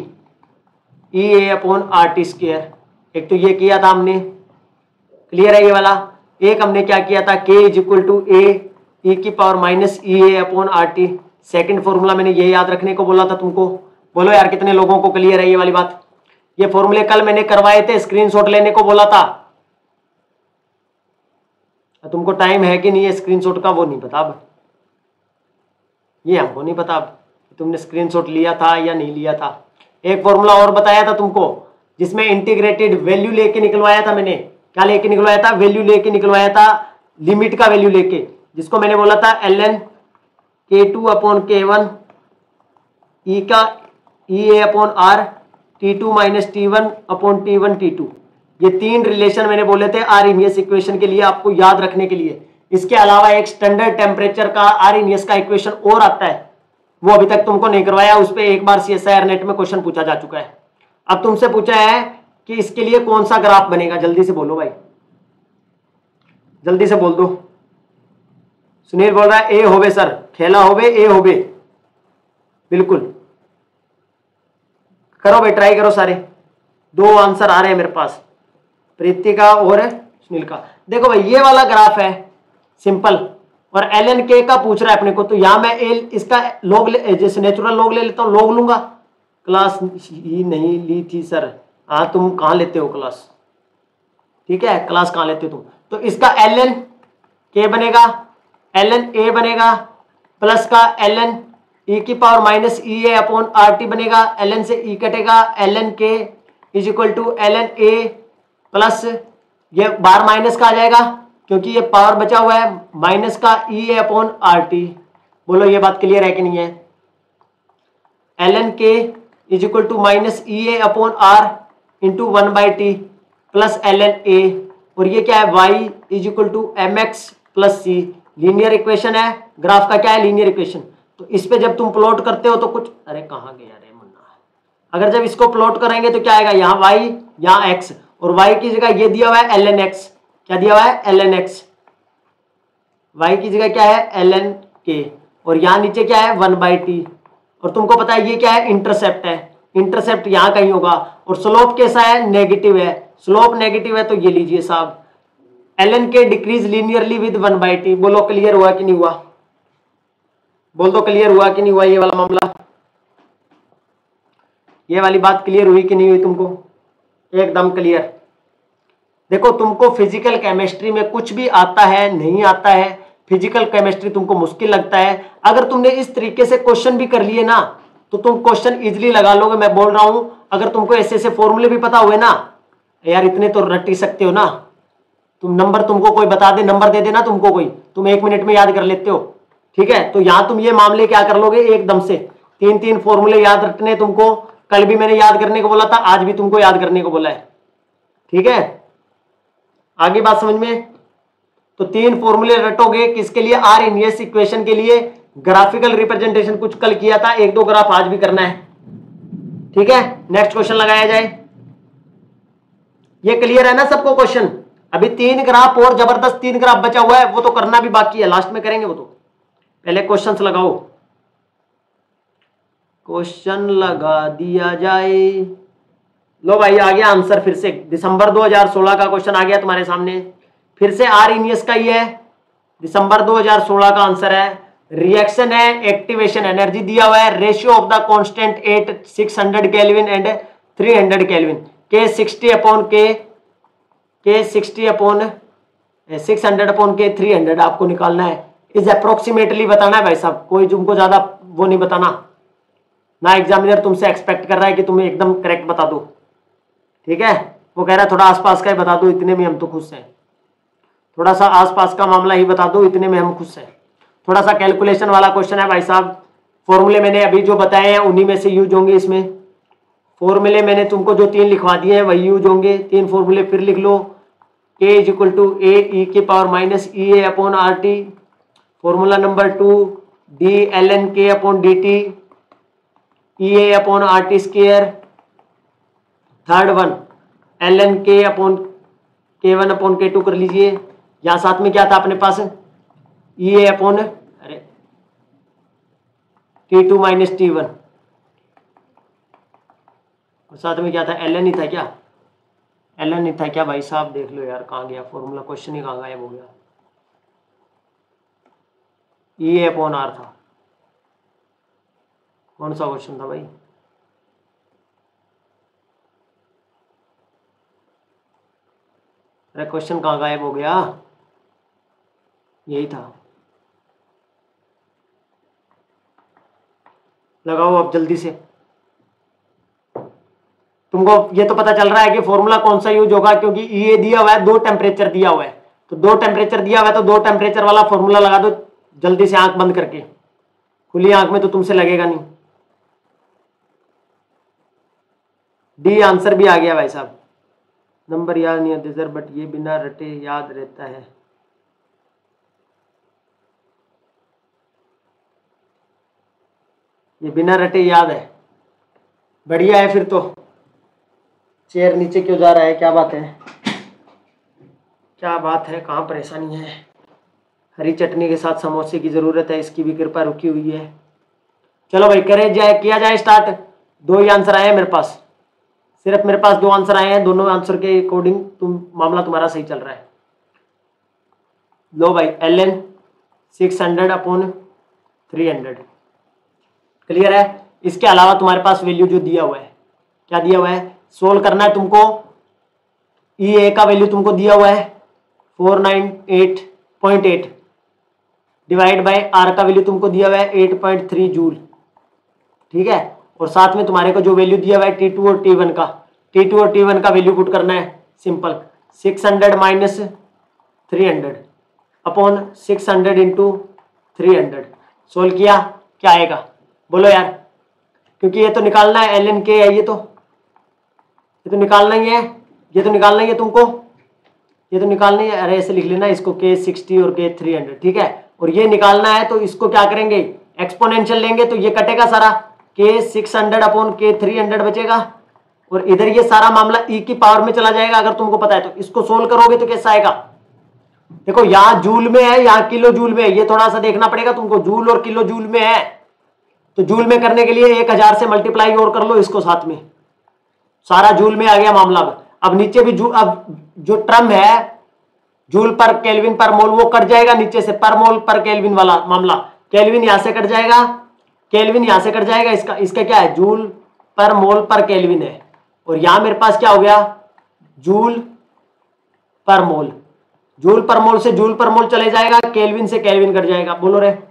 EA/RT²। एक तो ये किया था हमने, क्लियर है ये वाला। एक हमने क्या किया था, k = A e⁻−EA/RT। Second formula मैंने ये याद रखने को बोला था तुमको। बोलो यार कितने लोगों को क्लियर है ये वाली बात? ये फॉर्मूले कल मैंने करवाए थे, स्क्रीनशॉट लेने को बोला था। तुमको टाइम है कि नहीं है स्क्रीनशॉट का वो नहीं पता। अब ये हमको नहीं पता अब तुमने स्क्रीनशॉट लिया था या नहीं लिया था। एक फॉर्मूला और बताया था तुमको जिसमें इंटीग्रेटेड वैल्यू लेके निकलवाया था मैंने। क्या लेके निकलवाया था? वैल्यू लेके निकलवाया था, लिमिट का वैल्यू लेके, जिसको मैंने बोला था ln K2/K1 EA/R T2-T1/T1 ये 3 रिलेशन मैंने बोले थे आर्हेनियस इक्वेशन के लिए, आपको याद रखने के लिए। इसके अलावा एक स्टैंडर्ड टेम्परेचर का आर्हेनियस का इक्वेशन और आता है, वो अभी तक तुमको नहीं करवाया। उस पर एक बार CSIR नेट में क्वेश्चन पूछा जा चुका है। अब तुमसे पूछा है कि इसके लिए कौन सा ग्राफ बनेगा, जल्दी से बोलो भाई, जल्दी से बोल दो। सुनील बोल रहा है ए होवे सर, खेला होवे ए होवे, बिल्कुल करो भाई, ट्राई करो सारे। 2 आंसर आ रहे हैं मेरे पास, प्रीति का और सुनील का। देखो भाई ये वाला ग्राफ है सिंपल, और ln k का पूछ रहा है अपने को, तो यहां मैं इसका लॉग जैसे नेचुरल लॉग ले लेता हूं, लॉग लूंगा। क्लास ही नहीं ली थी सर। हाँ तुम कहाँ लेते हो क्लास? ठीक है, क्लास कहाँ लेते हो तुम? तो इसका ln k बनेगा, ln a बनेगा, प्लस का ln e⁻−EA/RT बनेगा, ln से e कटेगा, ln k = ln a plus ये बार माइनस का आ जाएगा क्योंकि ये पावर बचा हुआ है, माइनस का EA/RT। बोलो ये बात क्लियर है कि नहीं है? ln k = -EA/R × 1/t plus ln a, और ये क्या है, y = mx + c। Linear equation है, ग्राफ का क्या है, लीनियर इक्वेशन। तो इस पे जब तुम प्लॉट करते हो तो कुछ, अरे कहाँ गया रे मुन्ना, अगर जब इसको प्लॉट करेंगे तो क्या आएगा, यहाँ y यहाँ x, और y की जगह ये दिया हुआ है ln x। क्या दिया हुआ है? ln x। y की जगह क्या है, ln k, और यहाँ नीचे क्या है, 1/t। और तुमको पता है ये क्या है, इंटरसेप्ट है, इंटरसेप्ट यहाँ कहीं होगा। और स्लोप कैसा है, नेगेटिव है। स्लोप नेगेटिव है तो ये लीजिए साहब, ln k decrease linearly with 1/t। बोलो क्लियर हुआ कि नहीं हुआ? बोल दो क्लियर हुआ कि नहीं हुआ ये वाला मामला? ये वाली बात क्लियर हुई कि नहीं हुई तुमको? एकदम क्लियर। देखो तुमको फिजिकल केमिस्ट्री में कुछ भी आता है नहीं आता है, फिजिकल केमिस्ट्री तुमको मुश्किल लगता है, अगर तुमने इस तरीके से क्वेश्चन भी कर लिए ना तो तुम क्वेश्चन इजीली लगा लोगे। मैं बोल रहा हूं अगर तुमको ऐसे ऐसे फॉर्मूले भी पता हुए ना यार, इतने तो रट ही सकते हो ना तुम। नंबर तुमको कोई बता दे, नंबर दे देना तुमको कोई, तुम 1 मिनट में याद कर लेते हो। ठीक है, तो यहां तुम ये मामले क्या कर लोगे एकदम से। 3 फॉर्मूले याद रखने तुमको, कल भी मैंने याद करने को बोला था, आज भी तुमको याद करने को बोला है। ठीक है, आगे बात समझ में? तो 3 फॉर्मूले रटोगे किसके लिए, आर्हेनियस इक्वेशन के लिए। ग्राफिकल रिप्रेजेंटेशन कुछ कल किया था, 1-2 ग्राफ आज भी करना है। ठीक है, नेक्स्ट क्वेश्चन लगाया जाए। ये क्लियर है ना सबको क्वेश्चन? अभी 3 ग्राफ और जबरदस्त 3 ग्राफ बचा हुआ है, वो तो करना भी बाकी है, लास्ट में करेंगे वो तो। पहले क्वेश्चंस लगाओ, क्वेश्चन लगा दिया जाए। लो भाई आ गया आंसर फिर से, दिसंबर 2016 का क्वेश्चन आ गया तुम्हारे सामने। फिर से आर्नियस का ही है, दिसंबर 2016 का आंसर है। रिएक्शन है, एक्टिवेशन एनर्जी दिया हुआ है, ratio of the constant 8 600 kelvin and 300 kelvin, के 60 अपॉन के 60 अपॉन 600 अपॉन के 300 आपको निकालना है। इज अप्रोक्सीमेटली बताना है भाई साहब, कोई तुमको ज्यादा वो नहीं बताना ना, एग्जामिनर तुमसे एक्सपेक्ट कर रहा है कि तुम्हें एकदम करेक्ट बता दो, ठीक है। वो कह रहा है थोड़ा आसपास का ही बता दो, इतने में हम तो खुश हैं, थोड़ा सा आसपास का मामला ही बता दो, इतने में हम खुश हैं। थोड़ा सा कैलकुलेशन वाला क्वेश्चन है भाई साहब, फॉर्मूले मैंने अभी जो बताए हैं उन्हीं में से यूज होंगे। इसमें फॉर्मूले मैंने तुमको जो 3 लिखवा दिए हैं वही यूज होंगे। 3 फॉर्मूले फिर लिख लो, k is equal to A e के power minus E A upon R T, formula number 2 d l n k upon d T E A upon R T square, third one l n k upon k one upon k two कर लीजिए। यहाँ साथ में क्या था अपने पास, E A upon R T two minus T one, और साथ में क्या था, एल एन ही था क्या, एल एन ही था क्या भाई साहब, देख लो यार कहाँ गया फॉर्मूला, क्वेश्चन ही कहाँ गायब हो गया। ई ए अपॉन आर था, कौन सा क्वेश्चन था भाई, अरे क्वेश्चन कहाँ गायब हो गया, यही था, लगाओ अब जल्दी से। तुमको ये तो पता चल रहा है कि फॉर्मूला कौन सा यूज होगा, क्योंकि ये दिया हुआ है, 2 टेम्परेचर दिया हुआ है, तो 2 टेम्परेचर दिया हुआ है तो 2 टेम्परेचर वाला फॉर्मूला लगा दो जल्दी से, आंख बंद करके, खुली आंख में तो तुमसे लगेगा नहीं। डी आंसर भी आ गया भाई साहब। नंबर याद नहीं आते सर, बट ये बिना रटे याद रहता है। ये बिना रटे याद है, बढ़िया है फिर तो। चेयर नीचे क्यों जा रहा है, क्या बात है, क्या बात है, कहाँ परेशानी है। हरी चटनी के साथ समोसे की जरूरत है, इसकी भी कृपा रुकी हुई है। चलो भाई करे जाए, किया जाए स्टार्ट। 2 ही आंसर आए हैं मेरे पास, सिर्फ मेरे पास 2 आंसर आए हैं, दोनों आंसर के अकॉर्डिंग मामला तुम्हारा सही चल रहा है। लो भाई एल एन 600 अपॉन 300 क्लियर है। इसके अलावा तुम्हारे पास वैल्यू जो दिया हुआ है, क्या दिया हुआ है, सोल्व करना है तुमको। ई ए का वैल्यू तुमको दिया हुआ है 498.8 डिवाइड बाय आर का वैल्यू तुमको दिया हुआ है 8.3 जूल, ठीक है। और साथ में तुम्हारे को जो वैल्यू दिया हुआ है T2 और T1 का, T2 और T1 का वैल्यू पुट करना है, simple 600 minus 300 upon 600 into 300, solve किया क्या आएगा बोलो यार, क्योंकि ये तो निकालना है, एल एन के है, ये तो निकालना ही है, ये तो निकालना ही है तुमको, ये तो निकालना ही है। अरे ऐसे लिख लेना इसको, के 60 और के 300, ठीक है। और ये निकालना है तो इसको क्या करेंगे, एक्सपोनेंशियल लेंगे तो ये कटेगा सारा, के 600 अपॉन के 300 बचेगा, और इधर ये सारा मामला ई की पावर में चला जाएगा। अगर तुमको पता है तो इसको सोल्व करोगे तो कैसा आएगा, देखो यहाँ जूल में है, यहाँ किलो जूल में है, ये थोड़ा सा देखना पड़ेगा तुमको, जूल और किलो जूल में है, तो जूल में करने के लिए 1000 से मल्टीप्लाई और कर लो इसको साथ में, सारा जूल में आ गया मामला। अब नीचे भी अब जो टर्म है जूल पर केल्विन पर मोल वो कट जाएगा नीचे से, पर मोल पर केल्विन वाला मामला, केल्विन यहां से कट जाएगा, केल्विन यहां से कट जाएगा, इसका क्या है, जूल पर मोल पर केल्विन है, और यहां मेरे पास क्या हो गया, जूल पर मोल, जूल पर मोल से जूल पर मोल चले जाएगा, केल्विन से केल्विन कट जाएगा। बोलो रे,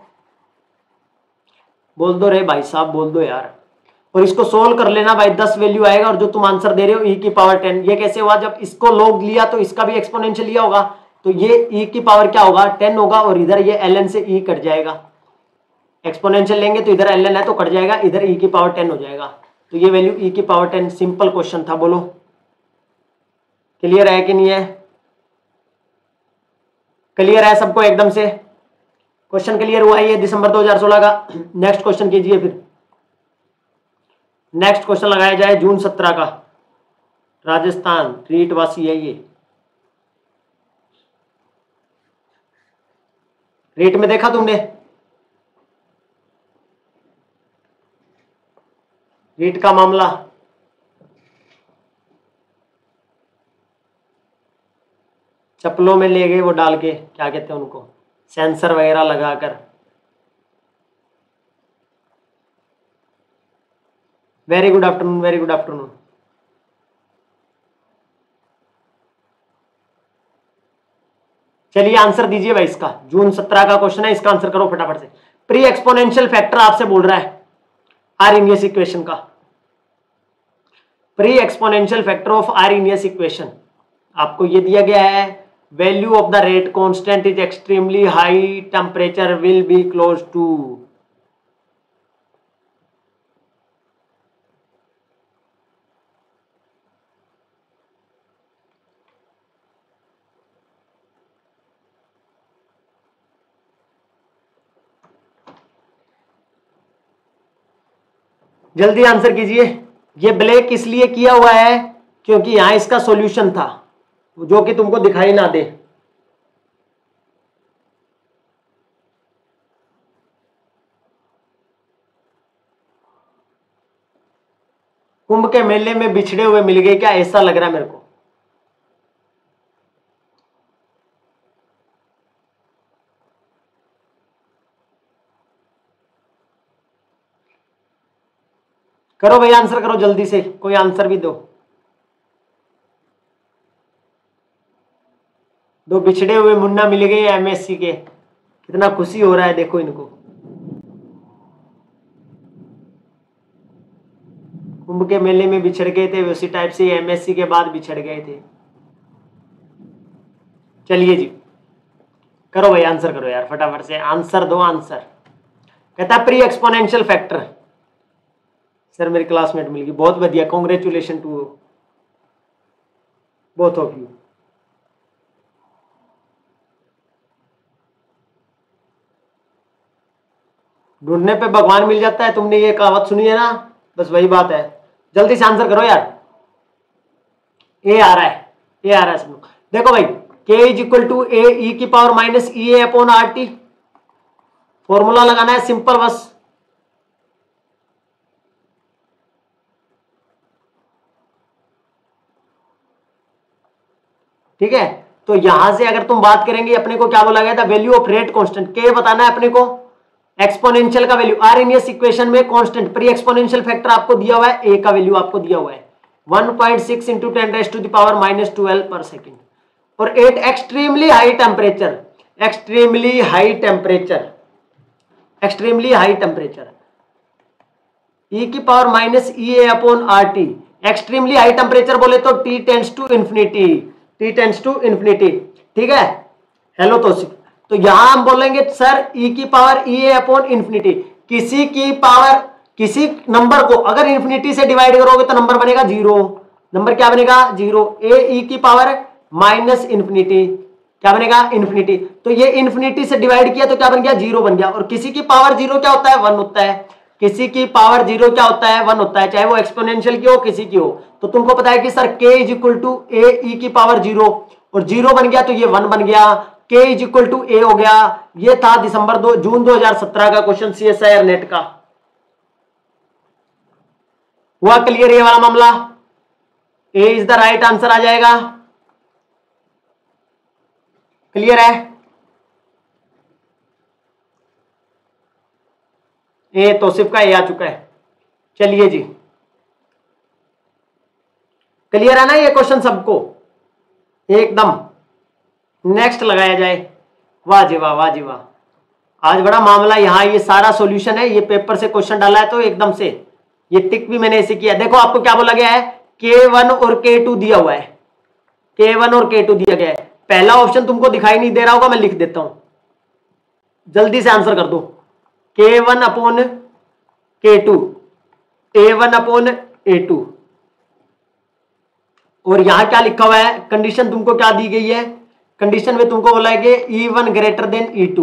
बोल दो रे भाई साहब, बोल दो यार। और इसको सोल्व कर लेना भाई, 10 वैल्यू आएगा, और जो तुम आंसर दे रहे हो ई की पावर 10, ये कैसे हुआ, जब इसको लॉग लिया तो इसका भी एक्सपोनेंशियल लिया होगा, तो ये ई की पावर क्या होगा 10 होगा, और इधर ये एल एन से ई कट जाएगा, एक्सपोनेंशियल लेंगे तो इधर एल एन है तो कट जाएगा, इधर ई की पावर 10 हो जाएगा, तो ये वैल्यू ई की पावर 10, सिंपल क्वेश्चन था। बोलो क्लियर है कि नहीं है, क्लियर है सबको एकदम से, क्वेश्चन क्लियर हुआ है, ये दिसंबर 2016 का। नेक्स्ट क्वेश्चन कीजिए फिर, नेक्स्ट क्वेश्चन लगाया जाए जून 17 का, राजस्थान रीट वासी है ये, रीट में देखा तुमने, रीट का मामला, चप्पलों में ले गए वो डाल के, क्या कहते हैं उनको, सेंसर वगैरह लगाकर। Very good afternoon, very good afternoon. चलिए आंसर दीजिए भाई इसका, जून 17 का क्वेश्चन है, इसका आंसर करो फटाफट से। प्री एक्सपोनेंशियल फैक्टर आपसे बोल रहा है आर्हेनियस इक्वेशन का, pre exponential factor of Arrhenius equation आपको ये दिया गया है, value of the rate constant is extremely high temperature will be close to. जल्दी आंसर कीजिए। ये ब्लैक इसलिए किया हुआ है क्योंकि यहां इसका सॉल्यूशन था जो कि तुमको दिखाई ना दे। कुंभ के मेले में बिछड़े हुए मिल गए क्या, ऐसा लग रहा है मेरे को। करो भाई आंसर करो जल्दी से, कोई आंसर भी दो। दो बिछड़े हुए मुन्ना मिल गए एमएससी के, कितना खुशी हो रहा है देखो इनको। कुंभ के मेले में बिछड़ गए थे, उसी टाइप से एमएससी के बाद बिछड़ गए थे। चलिए जी करो भाई आंसर करो यार फटाफट से, आंसर दो आंसर। कहता है प्री एक्सपोनेंशियल फैक्टर। सर मेरी क्लासमेट मिल गई, बहुत बढ़िया, congratulation to both of you. ढूंढने पे भगवान मिल जाता है, तुमने ये कहावत सुनी है ना, बस वही बात है। जल्दी से आंसर करो यार। ए आ रहा है, ए आ रहा है सब लोग। देखो भाई k is equal to A ई की power minus E A upon R T, formula लगाना है सिंपल बस। ठीक है, तो यहां से अगर तुम बात करेंगे अपने को क्या बोला गया था, वैल्यू ऑफ रेट कांस्टेंट, के बताना है अपने को, एक्सपोनेंशियल का वैल्यू, आर्हेनियस इक्वेशन में कांस्टेंट प्री एक्सपोनेंशियल फैक्टर आपको दिया हुआ है, ए का वैल्यू आपको दिया हुआ है 1.6 इंटू 10⁻⁻12 पर सेकेंड। और at extremely high temperature, extremely high temperature, extremely high temperature e की power minus E A upon R T. Extremely high temperature बोले तो T tends to infinity, T tends to infinity. ठीक है, हेलो तो यहां हम बोलेंगे सर ई की power e A upon infinity, किसी की पावर, किसी नंबर को अगर इंफिनिटी से डिवाइड करोगे तो नंबर बनेगा जीरो, नंबर क्या बनेगा जीरो। ए ई की पावर माइनस इंफिनिटी क्या बनेगा इंफिनिटी, तो ये इंफिनिटी से डिवाइड किया तो क्या बन गया जीरो बन गया। और किसी की पावर जीरो क्या होता है वन होता है, किसी की पावर जीरो क्या होता है वन होता है, चाहे वो एक्सपोनेंशियल की हो किसी की हो। तो तुमको पता है कि sir k is equal to A ई की पावर जीरो, और जीरो बन गया तो ये वन बन गया, k is equal to A हो गया। ये था जून 2017 का क्वेश्चन CSIR नेट का। हुआ क्लियर ये वाला मामला, A is the right answer आ जाएगा। क्लियर है, ए तौसीफ का ए आ चुका है। चलिए जी क्लियर है ना ये क्वेश्चन सबको एकदम। नेक्स्ट लगाया जाए, वाह जी वाह, वाह जी वाह, आज बड़ा मामला। यहाँ ये सारा सॉल्यूशन है, ये पेपर से क्वेश्चन डाला है तो एकदम से ये टिक भी मैंने ऐसे किया। देखो आपको क्या बोला गया है, K1 और K2 दिया हुआ है, K1 और K2 दिया गया है। पहला ऑप्शन तुमको दिखाई नहीं दे रहा होगा, मैं लिख देता हूं, जल्दी से आंसर कर दो। K1 upon K2, A1 upon A2। और यहां क्या लिखा हुआ है, कंडीशन तुमको क्या दी गई है, कंडीशन में तुमको बोला है कि E1 ग्रेटर देन E2।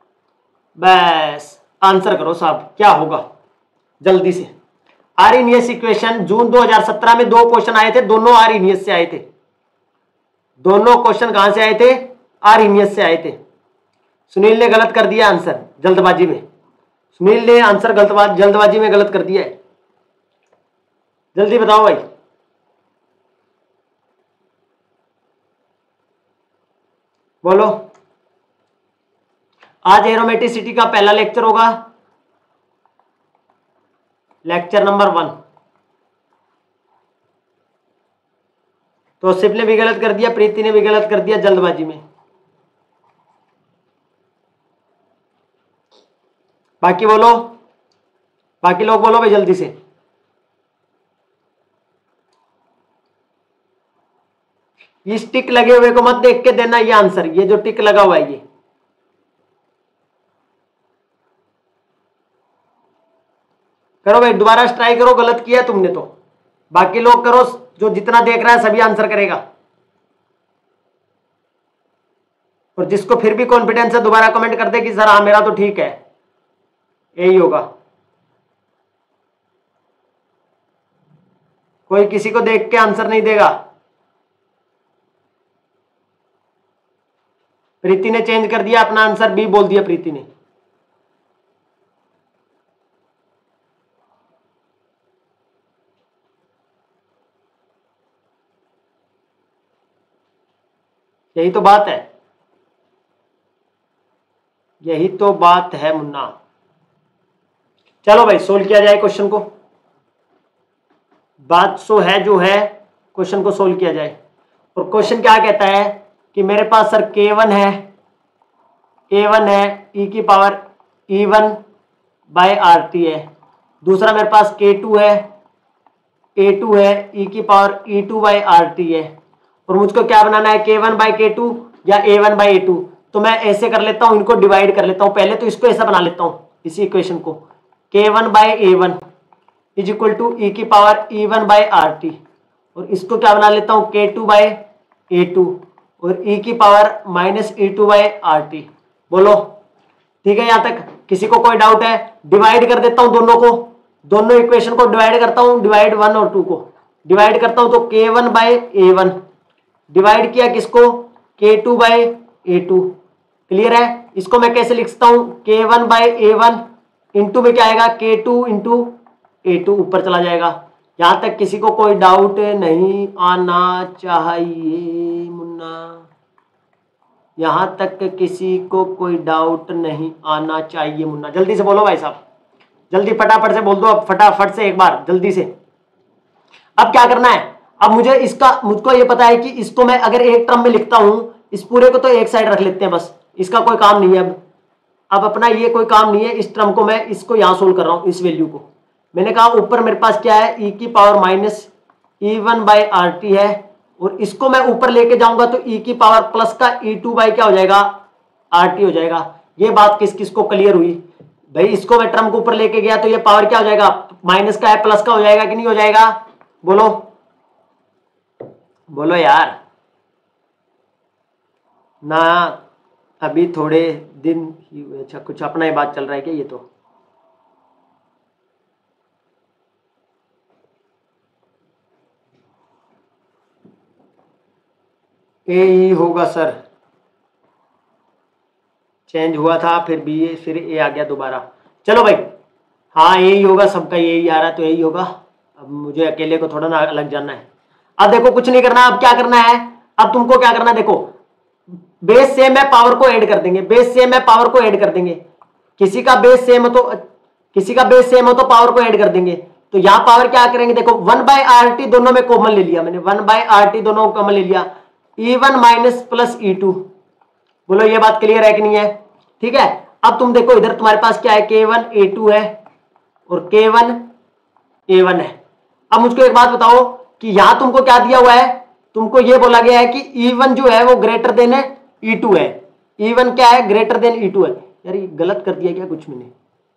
बस आंसर करो साहब क्या होगा जल्दी से। आर्हेनियस इक्वेशन जून 2017 में दो क्वेश्चन आए थे, दोनों आर्हेनियस से आए थे। दोनों क्वेश्चन कहां से आए थे, आर्हेनियस से आए थे। सुनील ने गलत कर दिया आंसर जल्दबाजी में, सुनील ने आंसर जल्दबाजी में गलत कर दिया है। जल्दी बताओ भाई। बोलो। आज एरोमेटिसिटी का पहला लेक्चर होगा, लेक्चर नंबर 1। तो सिप ने भी गलत कर दिया, प्रीति ने भी गलत कर दिया जल्दबाजी में। बाकी बोलो, बाकी लोग बोलो भाई जल्दी से। इस टिक लगे हुए को मत देख के देना ये आंसर, ये जो टिक लगा हुआ है ये। करो भाई, दोबारा ट्राई करो, गलत किया तुमने तो। बाकी लोग करो, जो जितना देख रहा है सभी आंसर करेगा। और जिसको फिर भी कॉन्फिडेंस है दोबारा कमेंट कर दे कि सर हाँ मेरा तो ठीक है, यही होगा। कोई किसी को देख के आंसर नहीं देगा। प्रीति ने चेंज कर दिया अपना आंसर, बी बोल दिया प्रीति ने। यही तो बात है, यही तो बात है मुन्ना। चलो भाई सोल्व किया जाए क्वेश्चन को। बात सो है जो है, क्वेश्चन को सोल्व किया जाए। और क्वेश्चन क्या कहता है कि मेरे पास सर K1 है, A1 है e की पावर E1 बाय RT है। दूसरा मेरे पास K2 है, A2 है e की पावर E2 बाय RT है। और मुझको क्या बनाना है, K1 बाय K2 या A1 बाय A2। तो मैं ऐसे कर लेता हूं, इनको डिवाइड कर लेता हूं। पहले तो इसको ऐसा बना लेता हूं, इसी इक्वेशन को, K1 by A1 is equal to e की पावर E1 बाय RT। और इसको क्या बना लेता हूं, K2 बाय A2 और e की power minus E2 bye RT। बोलो ठीक है यहां तक? किसी को कोई डाउट है? डिवाइड कर देता हूं दोनों को, दोनों इक्वेशन को डिवाइड करता हूं, डिवाइड 1 और 2 को डिवाइड करता हूं। तो K1 बाय A1 डिवाइड किया किसको, K2 बाय A2। क्लियर है? इसको मैं कैसे लिख सकता हूं, K1 बाय A1 इंटू में क्या आएगा, K2 इंटू A2 ऊपर चला जाएगा। यहां तक किसी को कोई डाउट नहीं आना चाहिए मुन्ना, यहां तक किसी को कोई डाउट नहीं आना चाहिए मुन्ना। जल्दी से बोलो भाई साहब, जल्दी फटाफट से बोल दो, अब फटाफट से एक बार जल्दी से। अब क्या करना है, अब मुझको ये पता है कि इसको मैं अगर एक टर्म में लिखता हूं, इस पूरे को तो एक साइड रख लेते हैं बस, इसका कोई काम नहीं है। अब अपना ये कोई काम नहीं है, इस टर्म को मैं इसको यहां सोल्व कर रहा हूं, इस वैल्यू को। मैंने कहा ऊपर मेरे पास क्या है, e की power minus E1 bye RT है। और इसको मैं ऊपर लेके जाऊंगा तो e की पावर प्लस का E2 बाय क्या हो जाएगा, RT हो जाएगा। ये बात किस किस को क्लियर हुई भाई? इसको मैं टर्म को ऊपर लेके गया तो ये पावर क्या हो जाएगा, माइनस का है प्लस का हो जाएगा कि नहीं हो जाएगा? बोलो बोलो यार ना, अभी थोड़े दिन ही हुए। अच्छा कुछ अपना ही बात चल रहा है क्या ये? तो ए ही होगा सर, चेंज हुआ था फिर बी ए फिर ए आ गया दोबारा। चलो भाई हाँ यही होगा, सबका यही आ रहा है तो यही होगा। अब मुझे अकेले को थोड़ा ना अलग जाना है। अब देखो कुछ नहीं करना, अब क्या करना है, अब तुमको क्या करना है, देखो बेस सेम है पावर को ऐड कर देंगे, बेस सेम है पावर को ऐड कर देंगे। किसी का बेस सेम हो तो पावर को ऐड कर देंगे। तो यहां पावर क्या करेंगे, देखो 1 बाय RT दोनों में कॉमन ले लिया मैंने, 1 बाय RT दोनों को कॉमन ले लिया, E1 माइनस प्लस E2। बोलो ये बात क्लियर है कि नहीं है? ठीक है। अब तुम देखो इधर तुम्हारे पास क्या है, K1 A2 है और K1 A1 है। अब मुझको एक बात बताओ कि यहां तुमको क्या दिया हुआ है, तुमको ये बोला गया है कि E1 जो है वो ग्रेटर देन E2 है। E1 क्या है, ग्रेटर देन E2 है। यार ये गलत कर दिया क्या कुछ मैंने,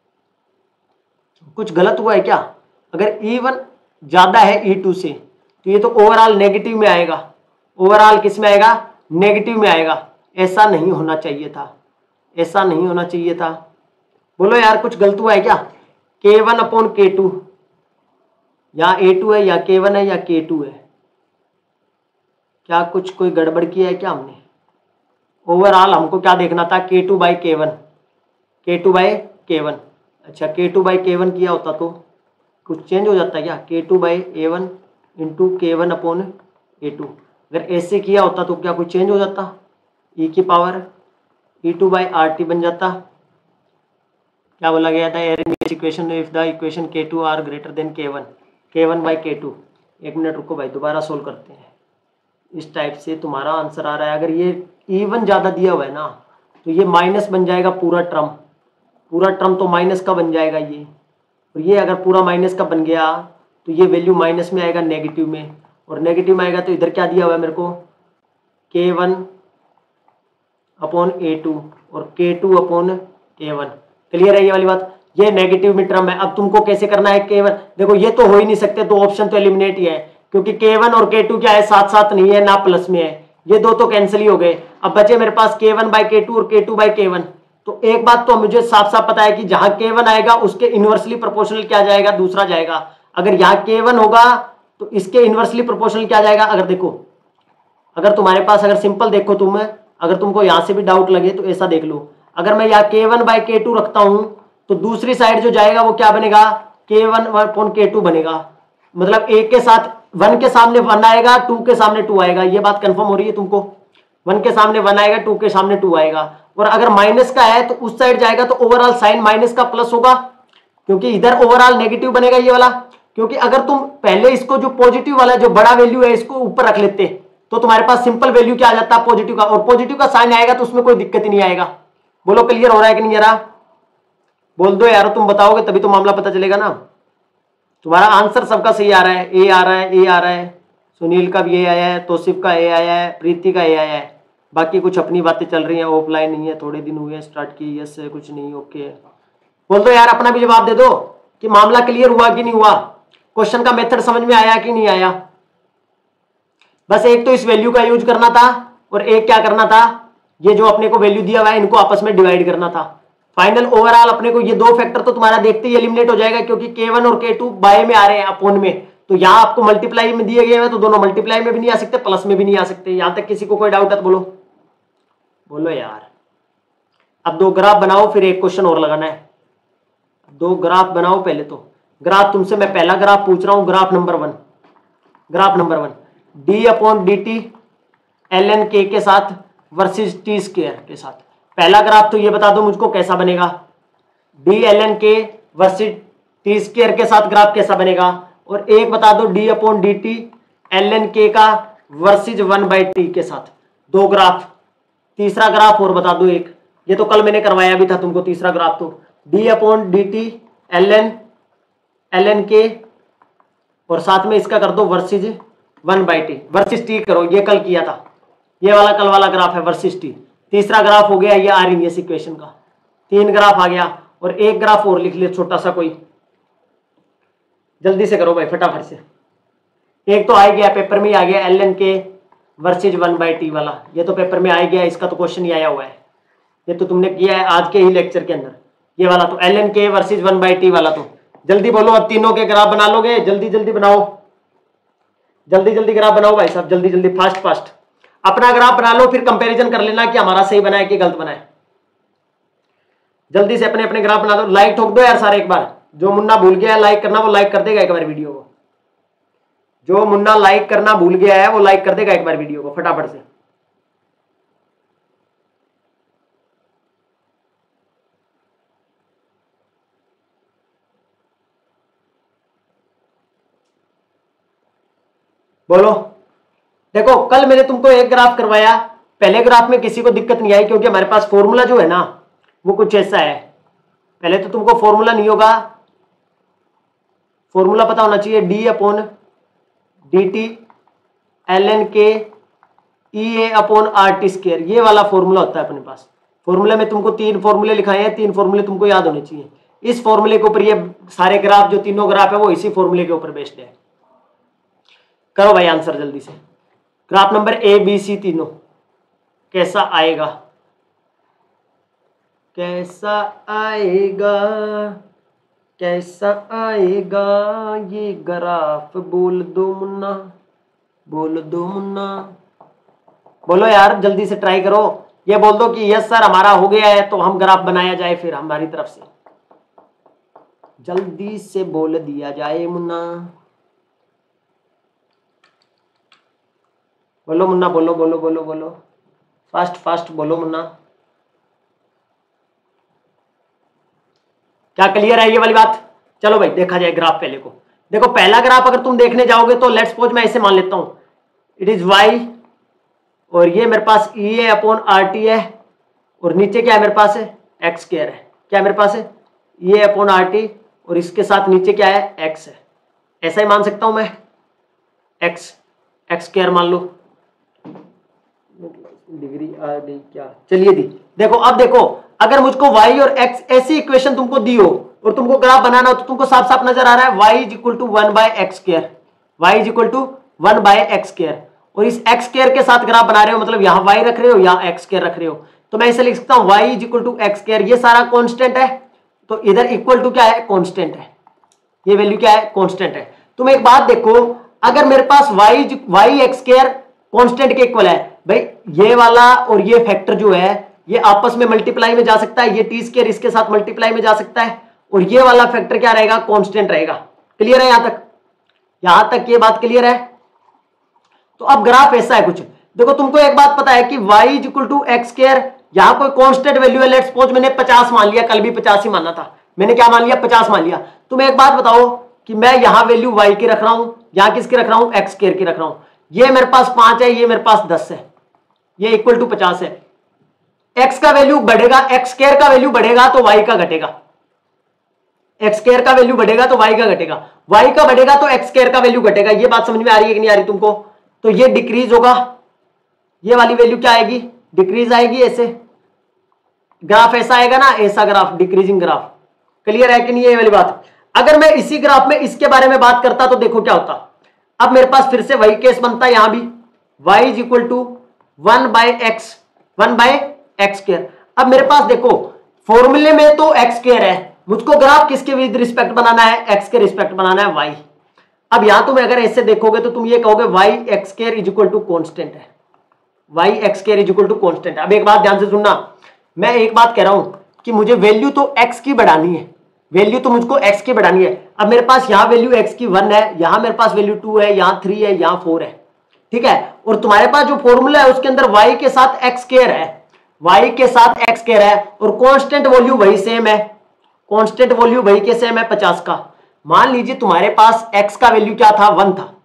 कुछ गलत हुआ है क्या? अगर E1 ज्यादा है E2 से तो ये तो ओवरऑल नेगेटिव में आएगा, ओवरऑल किस में आएगा, नेगेटिव में आएगा। ऐसा नहीं होना चाहिए था, ऐसा नहीं होना चाहिए था। बोलो यार कुछ गलत हुआ है क्या? K1 अपॉन K2, या A2 है या K1 है या K2 है, क्या कुछ कोई गड़बड़ किया है क्या हमने? ओवरऑल हमको क्या देखना था, K2 by K1, K2 by K1। अच्छा K2 बाई K1 किया होता तो कुछ चेंज हो जाता है क्या, K2 by A1 into K1 upon A2। अगर ऐसे किया होता तो क्या कुछ चेंज हो जाता? ई की पावर E2 बाई RT बन जाता। क्या बोला गया था, equation if the equation K2 are greater than K1 by K2। एक मिनट रुको भाई, दोबारा सोल्व करते हैं। इस टाइप से तुम्हारा आंसर आ रहा है। अगर ये इवन ज़्यादा दिया हुआ है ना तो ये माइनस बन जाएगा पूरा टर्म तो माइनस का बन जाएगा ये। और ये अगर पूरा माइनस का बन गया तो ये वैल्यू माइनस में आएगा, नेगेटिव में, और नेगेटिव में आएगा तो इधर क्या दिया हुआ है मेरे को, K1 अपॉन A2 और K2 अपॉन A1। क्लियर है ये वाली बात। ये नेगेटिव में टर्म है। अब तुमको कैसे करना है, K1 देखो ये तो हो ही नहीं सकते, तो ऑप्शन तो एलिमिनेट ही है, क्योंकि K1 और K2 क्या है, साथ साथ नहीं है ना प्लस में है, ये दो तो कैंसिल ही हो गए। अब बचे मेरे पास K1 बाई K2 और K2 बाई K1। तो एक बात तो मुझे साफ साफ पता है कि जहां K1 आएगा उसके इनवर्सली प्रोपोर्शनल क्या जाएगा, दूसरा जाएगा। अगर यहाँ K1 होगा तो इसके इनवर्सली प्रोपोर्शनल क्या जाएगा। अगर देखो, अगर तुम्हारे पास, अगर सिंपल देखो तुम, अगर तुमको यहां से भी डाउट लगे तो ऐसा देख लो, अगर मैं यहाँ K1 बाई K2 रखता हूं तो दूसरी साइड जो जाएगा वो क्या बनेगा, K1 अपॉन K2 बनेगा। मतलब एक के साथ 1 के सामने 1 आएगा, 2 के सामने 2 आएगा। ये बात कंफर्म हो रही है तुमको, 1 के सामने 1 आएगा, 2 के सामने 2 आएगा। और अगर माइनस का है तो उस साइड जाएगा तो ओवरऑल साइन माइनस का प्लस होगा, क्योंकि इधर ओवरऑल नेगेटिव बनेगा ये वाला। क्योंकि अगर तुम पहले इसको जो पॉजिटिव वाला जो बड़ा वैल्यू है इसको ऊपर रख लेते तो तुम्हारे पास सिंपल वैल्यू क्या आ जाता है, पॉजिटिव का, और पॉजिटिव का साइन आएगा तो उसमें कोई दिक्कत ही नहीं आएगा। बोलो क्लियर हो रहा है कि नहीं, जरा बोल दो यार, तुम बताओगे तभी तो मामला पता चलेगा ना। तुम्हारा आंसर सबका सही आ रहा है, ए आ रहा है, ए आ रहा है, सुनील का भी ए आया है, तौसीफ का ए आया है, प्रीति का ए आया है। बाकी कुछ अपनी बातें चल रही हैं, ऑफलाइन नहीं है, थोड़े दिन हुए स्टार्ट की, यस कुछ नहीं, ओके। बोल दो यार, अपना भी जवाब दे दो कि मामला क्लियर हुआ कि नहीं हुआ, क्वेश्चन का मेथड समझ में आया कि नहीं आया। बस एक तो इस वैल्यू का यूज करना था और एक क्या करना था, ये जो अपने को वैल्यू दिया हुआ है इनको आपस में डिवाइड करना था। फाइनल ओवरऑल अपने को ये दो फैक्टर तो तुम्हारा देखते ही एलिमिनेट हो जाएगा, क्योंकि K1 और K2 बाय में आ रहे हैं, अपोन में। तो यहाँ आपको मल्टीप्लाई में दिए गए हैं तो दोनों मल्टीप्लाई में भी नहीं आ सकते, प्लस में भी नहीं आ सकते। यहां तक किसी को कोई डाउट है तो बोलो, बोलो यार। अब दो ग्राफ बनाओ, फिर एक क्वेश्चन और लगाना है। दो ग्राफ बनाओ पहले तो। ग्राफ तुमसे मैं पहला ग्राफ पूछ रहा हूं, graph number 1। Graph number 1, d upon d T ln k के साथ वर्सेस टी स्क्वायर के साथ। पहला ग्राफ तो ये बता दो मुझको कैसा बनेगा, d ln k versus T square के साथ ग्राफ कैसा बनेगा। और एक बता दो d upon d T ln k का वर्सेस 1/t के साथ, दो ग्राफ। तीसरा ग्राफ और बता दो एक, ये तो कल मैंने करवाया भी था तुमको तीसरा ग्राफ। तो d upon d T ln k और साथ में इसका कर दो वर्सेस 1/t, वर्सेस टी करो, ये कल किया था, ये वाला कल वाला ग्राफ है वर्सेस टी। तीसरा ग्राफ हो गया ये आरएनएस इक्वेशन का, 3 ग्राफ आ गया। और एक ग्राफ और लिख ले छोटा सा कोई, जल्दी से करो भाई फटाफट से। एक तो आ गया पेपर में ही आ गया ln k वर्सेज 1/t वाला, ये तो पेपर में आ गया, इसका तो क्वेश्चन ही आया हुआ है, ये तो तुमने किया है आज के ही लेक्चर के अंदर। ये वाला तो ln k वर्सेज 1/t वाला, तो जल्दी बोलो। अब तीनों के ग्राफ बना लोगे, जल्दी जल्दी बनाओ, जल्दी जल्दी ग्राफ बनाओ भाई साहब, जल्दी जल्दी फास्ट फास्ट अपना ग्राफ बना लो, फिर कंपैरिजन कर लेना कि हमारा सही बना है कि गलत बना है। जल्दी से अपने अपने ग्राफ बना दो। लाइक ठोक दो यार सारे एक बार, जो मुन्ना भूल गया है लाइक करना वो लाइक कर देगा एक बार वीडियो को। जो मुन्ना लाइक करना भूल गया है वो लाइक कर देगा एक बार वीडियो को फटाफट से। बोलो। देखो कल मैंने तुमको एक ग्राफ करवाया, पहले ग्राफ में किसी को दिक्कत नहीं आई, क्योंकि हमारे पास फॉर्मूला जो है ना वो कुछ ऐसा है। पहले तो तुमको फॉर्मूला नहीं होगा, फॉर्मूला पता होना चाहिए, d upon d T ln k E A upon R T square, ये वाला फॉर्मूला होता है अपने पास। फॉर्मूले में तुमको 3 फॉर्मूले लिखाए हैं, 3 फॉर्मूले तुमको याद होने चाहिए। इस फॉर्मूले के ऊपर ये सारे ग्राफ, जो तीनों ग्राफ है वो इसी फॉर्मूले के ऊपर बेस्ड है। करो भाई आंसर जल्दी से। Graph number A B C तीनों कैसा आएगा, कैसा आएगा, कैसा आएगा ये ग्राफ, बोल दो मुन्ना, बोल दो मुन्ना। बोलो यार जल्दी से ट्राई करो, ये बोल दो कि यस सर हमारा हो गया है, तो हम ग्राफ बनाया जाए फिर हमारी तरफ से। जल्दी से बोल दिया जाए मुन्ना, बोलो मुन्ना, बोलो बोलो बोलो बोलो। फास्ट फास्ट बोलो मुन्ना। क्या क्लियर है ये वाली बात? चलो भाई देखा जाए ग्राफ पहले को। देखो पहला ग्राफ अगर तुम देखने जाओगे तो लेट्स सपोज मैं इसे मान लेता हूं, इट इज y और ये मेरे पास E A upon R T है और नीचे क्या है मेरे पास है एक्स स्क्वायर है। क्या है मेरे पास है ये अपॉन आर टी और इसके साथ नीचे क्या है एक्स है। ऐसा ही मान सकता हूं मैं, एक्स स्क्वायर मान लो, डिग्री आर डी क्या, चलिए दी। देखो अब देखो अगर मुझको y और x ऐसी इक्वेशन तुमको दी हो और तुमको ग्राफ बनाना हो तो तुमको साफ साफ नजर आ रहा है y is equal to 1/x square, y is equal to 1/x square और इस x स्क्वायर के साथ ग्राफ बना रहे हो, मतलब यहाँ y रख रहे हो यहाँ x स्क्वायर रख रहे हो, तो मैं इसे लिख सकता हूँ y is equal to x square. ये सारा कॉन्स्टेंट है तो इधर इक्वल टू क्या है कॉन्स्टेंट है, ये वैल्यू क्या है कॉन्स्टेंट है। तुम एक बात देखो अगर मेरे पास y x स्क्वायर कॉन्स्टेंट के इक्वल है, भाई ये वाला और ये फैक्टर जो है ये आपस में मल्टीप्लाई में जा सकता है, ये टी स्क्वायर इसके साथ मल्टीप्लाई में जा सकता है और ये वाला फैक्टर क्या रहेगा कांस्टेंट रहेगा। क्लियर है यहां तक ये बात क्लियर है? तो अब ग्राफ ऐसा है कुछ, देखो तुमको एक बात पता है कि y is equal to x square, यहां कोई कांस्टेंट वैल्यू है, लेट्स सपोज मैंने 50 मान लिया, कल भी 50 ही मानना था, मैंने क्या मान लिया 50 मान लिया। तुम एक बात बताओ कि मैं यहां वैल्यू y की रख रहा हूं, यहां किसकी रख रहा हूं एक्स स्क्वायर की रख रहा हूं, ये मेरे पास 5 है ये मेरे पास 10 है, ये इक्वल टू 50 है। x का वैल्यू बढ़ेगा, एक्स स्क्वायर का वैल्यू बढ़ेगा तो y का घटेगा, एक्स स्क्वायर का वैल्यू बढ़ेगा तो y का घटेगा, y का बढ़ेगा तो एक्स स्क्वायर का वैल्यू घटेगा। ये बात समझ में आ रही है कि नहीं आ रही तुमको? तो ये डिक्रीज होगा, ये वाली वैल्यू क्या आएगी डिक्रीज आएगी, ऐसे ग्राफ ऐसा आएगा ना, ऐसा ग्राफ डिक्रीजिंग ग्राफ। क्लियर है कि नहीं ये वाली बात? अगर मैं इसी ग्राफ में इसके बारे में बात करता तो देखो क्या होता, अब मेरे पास फिर से वही केस बनता है, यहां भी y is equal to 1/x square. अब मेरे पास देखो फॉर्मूले में तो x स्क्वायर है, मुझको ग्राफ किसके विद रिस्पेक्ट बनाना है x के रिस्पेक्ट बनाना है y। अब यहां तुम अगर ऐसे देखोगे तो तुम ये कहोगे y x square is equal to constant है, y x square is equal to constant है। अब एक बात ध्यान से सुनना, मैं एक बात कह रहा हूं कि मुझे वैल्यू तो x की बढ़ानी है, वैल्यू तो मुझको x की बढ़ानी है। अब मेरे पास यहां वैल्यू x की 1 है, यहां मेरे पास वैल्यू 2 है, यहां 3 है, यहां 4 है, ठीक है। और तुम्हारे पास जो फॉर्मूला है उसके अंदर y के साथ x स्क्वायर है, y के साथ x स्क्वायर है और कांस्टेंट वैल्यू वही सेम है, कांस्टेंट वैल्यू वही के सेम है 50 का। मान लीजिए तुम्हारे पास x का वैल्यू क्या था 1 था,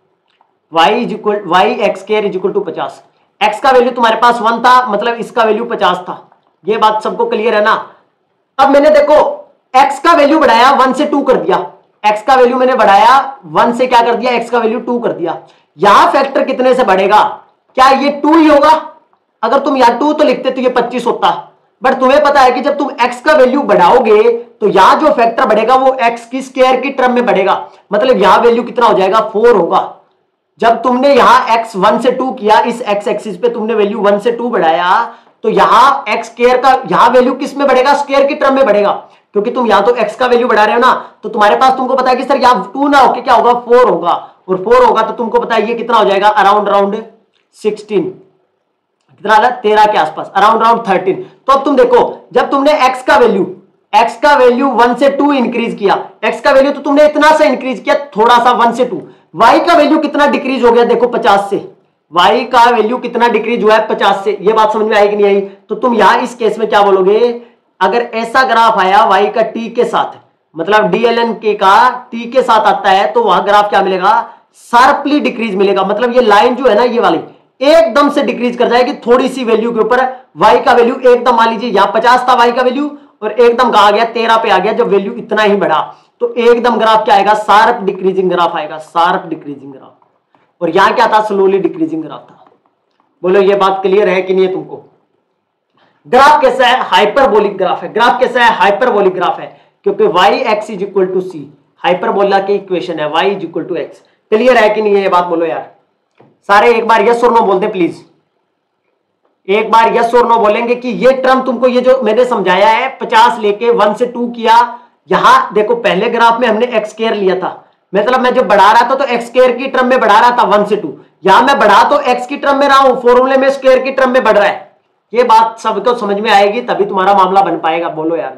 y x square is equal to 50, x का वैल्यू तुम्हारे पास 1 था मतलब इसका वैल्यू 50 था। ये बात सबको क्लियर है ना? अब मैंने देखो x का वैल्यू बढ़ाया 1 से 2 कर दिया, x का वैल्यू मैंने बढ़ाया 1 से क्या कर दिया x का वैल्यू 2 कर दिया। यहां फैक्टर कितने से बढ़ेगा, क्या ये 2 ही होगा? अगर तुम यहां 2 तो लिखते तो ये 25 होता, बट तुम्हें पता है कि जब तुम x का वैल्यू बढ़ाओगे तो यहां जो फैक्टर बढ़ेगा वो x की स्क्वायर की टर्म में बढ़ेगा, मतलब यहां वैल्यू कितना हो जाएगा 4 होगा। जब तुमने यहां x 1 से 2 किया, इस x एक्सिस पे तुमने वैल्यू 1 से 2 बढ़ाया तो यहां x स्क्वायर का यहां वैल्यू किस में बढ़ेगा स्क्वायर की टर्म में बढ़ेगा, क्योंकि तुम यहां तो x का वैल्यू बढ़ा रहे हो ना। तो तुम्हारे पास तुमको पता है कि सर यहां 2 ना होके क्या होगा 4 होगा, और 4 होगा तो तुमको पता है ये कितना हो जाएगा अराउंड 16, कितना आ रहा है 13 के आसपास, अराउंड 13। तो अब तुम देखो जब तुमने x का वैल्यू 1 से 2 इंक्रीज किया, x का वैल्यू तो तुमने इतना सा इंक्रीज किया थोड़ा सा 1 से 2, y का वैल्यू कितना डिक्रीज हो गया देखो 50 से, y का वैल्यू कितना डिक्रीज हुआ है 50 से। ये बात समझ में आई कि नहीं आई? तो तुम यहां इस केस में क्या बोलोगे, अगर ऐसा ग्राफ आया y का t के साथ, मतलब dln के का t के साथ आता है तो वहां ग्राफ क्या मिलेगा शार्पली डिक्रीज मिलेगा, मतलब ये लाइन जो है ना ये वाली एकदम से डिक्रीज कर जाएगी थोड़ी सी वैल्यू के ऊपर। y का वैल्यू एकदम मान लीजिए यहां 50 था y का वैल्यू और एकदम कहा गया 13 पे आ गया, जब वैल्यू इतना ही बढ़ा तो एकदम ग्राफ क्या आएगा शार्प डिक्रीजिंग ग्राफ आएगा, शार्प डिक्रीजिंग ग्राफ। और यहां क्या था स्लोली डिक्रीजिंग ग्राफ था। बोलो ये बात क्लियर है कि नहीं है तुमको? ग्राफ कैसा है हाइपरबोलिक ग्राफ है, ग्राफ कैसा है हाइपरबोलिक ग्राफ है, क्योंकि y x is equal to C hyperbola की इक्वेशन है y is equal to x। Clear है कि नहीं है ये बात? बोलो यार सारे एक बार यस और नो बोलते प्लीज, एक बार यस और नो बोलेंगे कि ये टर्म तुमको ये जो मैंने समझाया है 50 लेके 1 से 2 किया। यहां देखो पहले ग्राफ में हमने एक्स स्क्वायर लिया था, मतलब मैं जब बढ़ा रहा था तो एक्स स्क्वायर की टर्म में बढ़ा रहा था 1 से 2, यहां मैं बढ़ा तो एक्स की टर्म में रहा हूं, फॉर्मूले में स्क्वायर की टर्म में बढ़ रहा है। ये बात सबको समझ में आएगी तभी तुम्हारा मामला बन पाएगा। बोलो यार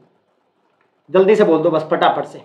जल्दी से बोल दो, बस फटाफट से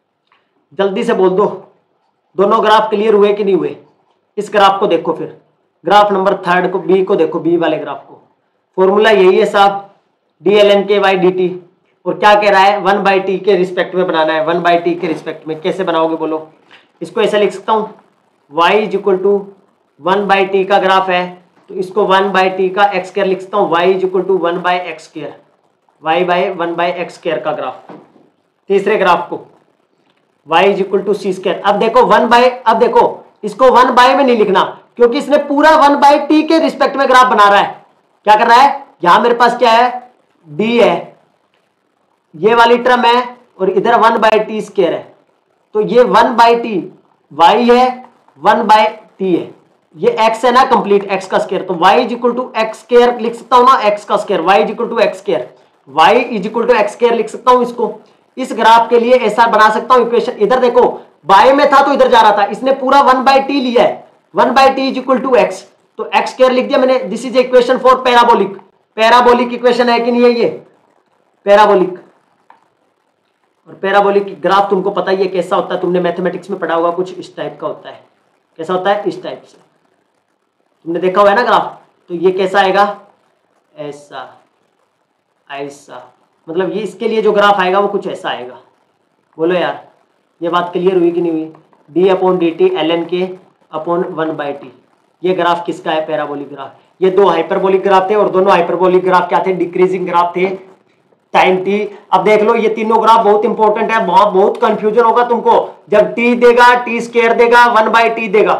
जल्दी से बोल दो। दोनों ग्राफ क्लियर हुए कि नहीं हुए? इस ग्राफ को देखो फिर ग्राफ नंबर 3 को, बी को देखो, बी वाले ग्राफ को। फॉर्मूला यही है साहब, dln/dt। और क्या कह रहा है, 1/t के रिस्पेक्ट में बनाना है, 1/t के रिस्पेक्ट में। कैसे बनाओगे बोलो? इसको ऐसे लिख सकता हूँ, y = 1/t का ग्राफ है तो इसको 1/t का x² लिख सकता हूँ, y = 1/x², y/1/x² का ग्राफ। तीसरे ग्राफ को y = c²। अब देखो अब देखो इसको 1/, में नहीं लिखना क्योंकि इसने पूरा 1/t के रिस्पेक्ट में ग्राफ बना रहा है। क्या कर रहा है, यहां मेरे पास क्या है, d है, ये वाली टर्म है, और इधर 1/t² है। तो ये 1/t y है, 1/t है, ये x है ना, कंप्लीट x का स्क्वायर। तो y = x² लिख सकता हूं ना, x का square, y = x², y = x² लिख सकता हूं इसको। इस ग्राफ के लिए ऐसा बना सकता हूं इक्वेशन। इधर देखो बाय में था तो इधर जा रहा था, इसने पूरा 1/t लिया है, 1/t = x, तो x² लिख दिया मैंने। This is equation for parabolic. Parabolic equation है कि नहीं है ये, पैराबोलिक। और पैराबोलिक ग्राफ तुमको पता ही है कैसा होता है, तुमने मैथमेटिक्स में पढ़ा होगा, कुछ इस टाइप का होता है। कैसा होता है, इस टाइप से, तुमने देखा हुआ है ना ग्राफ। तो ये कैसा आएगा, ऐसा, ऐसा, मतलब ये इसके लिए जो ग्राफ आएगा वो कुछ ऐसा आएगा। बोलो यार, ये बात क्लियर हुई कि नहीं हुई? d/dt ln k/1/t, ये ग्राफ किसका है, पैराबोलिक ग्राफ। ये दो हाइपरबोलिक ग्राफ थे और दोनों हाइपरबोलिक ग्राफ क्या थे, डिक्रीजिंग ग्राफ थे टाइम t। अब देख लो ये तीनों ग्राफ बहुत इंपॉर्टेंट है, बहुत कंफ्यूजन होगा तुमको जब t देगा, t² देगा, 1/t देगा।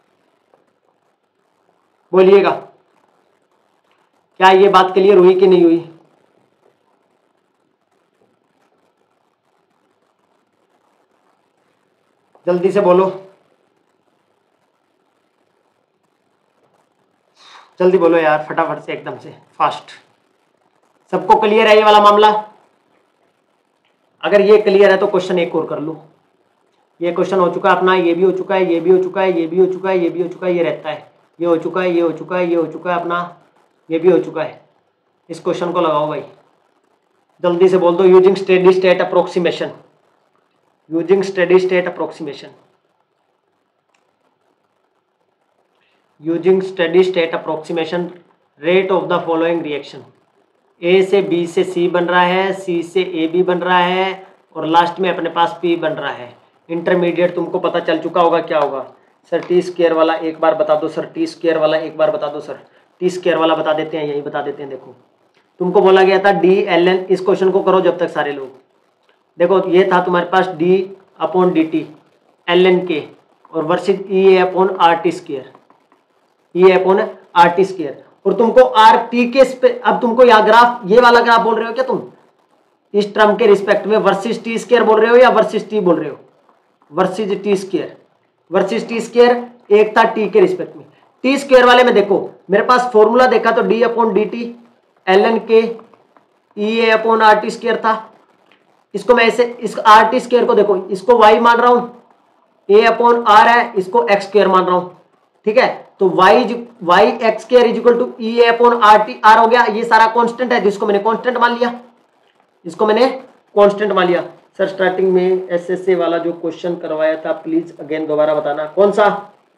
बोलिएगा क्या ये बात क्लियर हुई कि नहीं हुई? जल्दी से बोलो, जल्दी बोलो यार, फटाफट से, एकदम से फास्ट। सबको क्लियर है ये वाला मामला? अगर ये क्लियर है तो क्वेश्चन एक और कर लो। ये क्वेश्चन हो चुका है अपना, ये भी हो चुका है, ये भी हो चुका है, ये भी हो चुका है, ये भी हो चुका है, ये रहता है, ये हो चुका है, ये हो चुका है, ये हो चुका है अपना, ये भी हो चुका है। इस क्वेश्चन को लगाओ भाई, जल्दी से बोल दो। Using steady state approximation, using steady state approximation, using steady state approximation, rate of the following reaction. A से बी से सी बन रहा है, सी से ए बी बन रहा है, और लास्ट में अपने पास पी बन रहा है। इंटरमीडिएट तुमको पता चल चुका होगा क्या होगा। सर t² वाला एक बार बता दो, सर t² वाला एक बार बता दो, सर t² वाला बता देते हैं, यही बता देते हैं। देखो तुमको बोला गया था d/ln, इस क्वेश्चन को करो जब तक सारे लोग। देखो ये था तुम्हारे पास d/dt ln k और वर्सेस EA/RT², EA/RT², और तुमको RT के अब तुमको यहाँ ग्राफ, ये वाला ग्राफ बोल रहे हो क्या तुम, इस टर्म के रिस्पेक्ट में वर्सेस t² बोल रहे हो या वर्सेस t बोल रहे हो? वर्सेस t², वर्सेस t², एक था t के रिस्पेक्ट में। t² वाले में देखो मेरे पास फॉर्मूला देखा तो d/dt ln k EA/RT² था। इसको मैं ऐसे, इस RT² को देखो, इसको y मान रहा हूं, A/R है, इसको x² मान रहा हूं, ठीक है। तो y x² = EA/RT, R हो गया। ये सारा कांस्टेंट है जिसको मैंने कांस्टेंट मान लिया, इसको मैंने कांस्टेंट मान लिया। सर स्टार्टिंग में SSA वाला जो क्वेश्चन करवाया था प्लीज अगेन दोबारा बताना, कौन सा,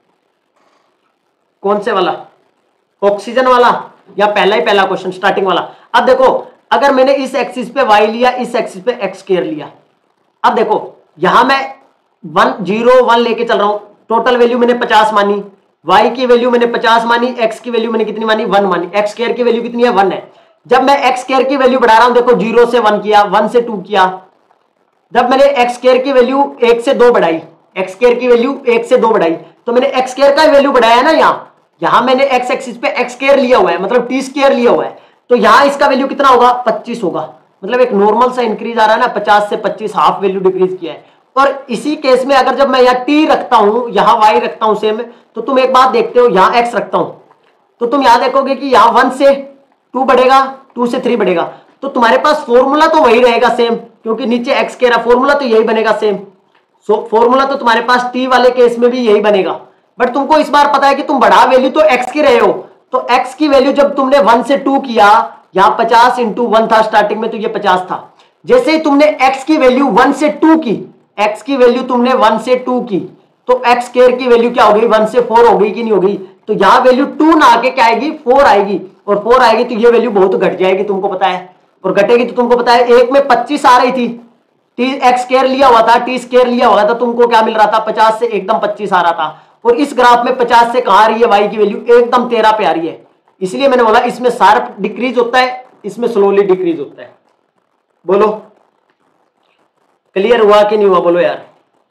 कौन से वाला, ऑक्सीजन वाला या पहला ही पहला क्वेश्चन स्टार्टिंग वाला? अब देखो अगर मैंने इस एक्सिस पे y लिया, इस एक्सिस पे x² लिया, अब देखो यहां मैं 1 0 1 लेके चल रहा हूं। टोटल वैल्यू मैंने 50 मानी, y की वैल्यू मैंने 50 मानी, x की वैल्यू मैंने कितनी मानी, 1 मानी, x² की वैल्यू कितनी है, 1 है। जब मैं x² की वैल्यू बढ़ा रहा हूं, देखो 0 से 1 किया, 1 से 2 किया। जब मैंने x² की वैल्यू 1 से 2 बढ़ाई, x² की वैल्यू 1 से 2 बढ़ाई, तो मैंने x² का वैल्यू बढ़ाया ना। यहां मैंने x एक्सिस पे x² लिया हुआ है, मतलब t² लिया हुआ है, तो यहां इसका वैल्यू कितना होगा, 25 होगा। मतलब एक नॉर्मल सा इंक्रीज आ रहा है ना, 50 से 25, हाफ वैल्यू डिक्रीज किया है। और इसी केस में अगर जब मैं यहाँ t रखता हूं, यहाँ y रखता हूं सेम, तो तुम एक बात देखते हो, यहाँ x रखता हूं तो तुम यहां देखोगे कि यहाँ 1 से 2 बढ़ेगा, 2 से 3 बढ़ेगा, तो तुम्हारे पास फॉर्मूला तो वही रहेगा सेम, क्योंकि नीचे x कह रहा, फॉर्मूला तो यही बनेगा सेम। सो फॉर्मूला तो तुम्हारे पास t वाले केस में भी यही बनेगा। बट तुमको इस बार पता है कि तुम बढ़ा वैल्यू तो x की रहे हो, तो x की वैल्यू जब तुमने 1 से 2 किया, यहाँ 50 × 1 था स्टार्टिंग में, तो ये 50 था। जैसे ही तुमने x की वैल्यू 1 से 2 की, x की वैल्यू तुमने 1 से 2 की, तो x² की वैल्यू क्या हो गई, 1 से 4 हो गई कि नहीं हो गई? तो यहाँ वैल्यू 2 ना आके क्या आएगी 4 आएगी, और 4 आएगी तो ये वैल्यू बहुत घट जाएगी, तुमको पता है, और घटेगी तो तुमको पता है एक में 25 आ रही थी, टी एक्स स्क्वायर लिया हुआ था, टी स्क्वायर लिया हुआ था, तुमको क्या मिल रहा था 50 से एकदम 25 आ रहा था, और इस ग्राफ में 50 से कहां आ रही है वाई की वैल्यू एकदम 13 पे आ रही है। इसलिए मैंने बोला इसमें शार्प डिक्रीज होता है, इसमें स्लोली डिक्रीज होता है। बोलो क्लियर हुआ कि नहीं हुआ, बोलो यार,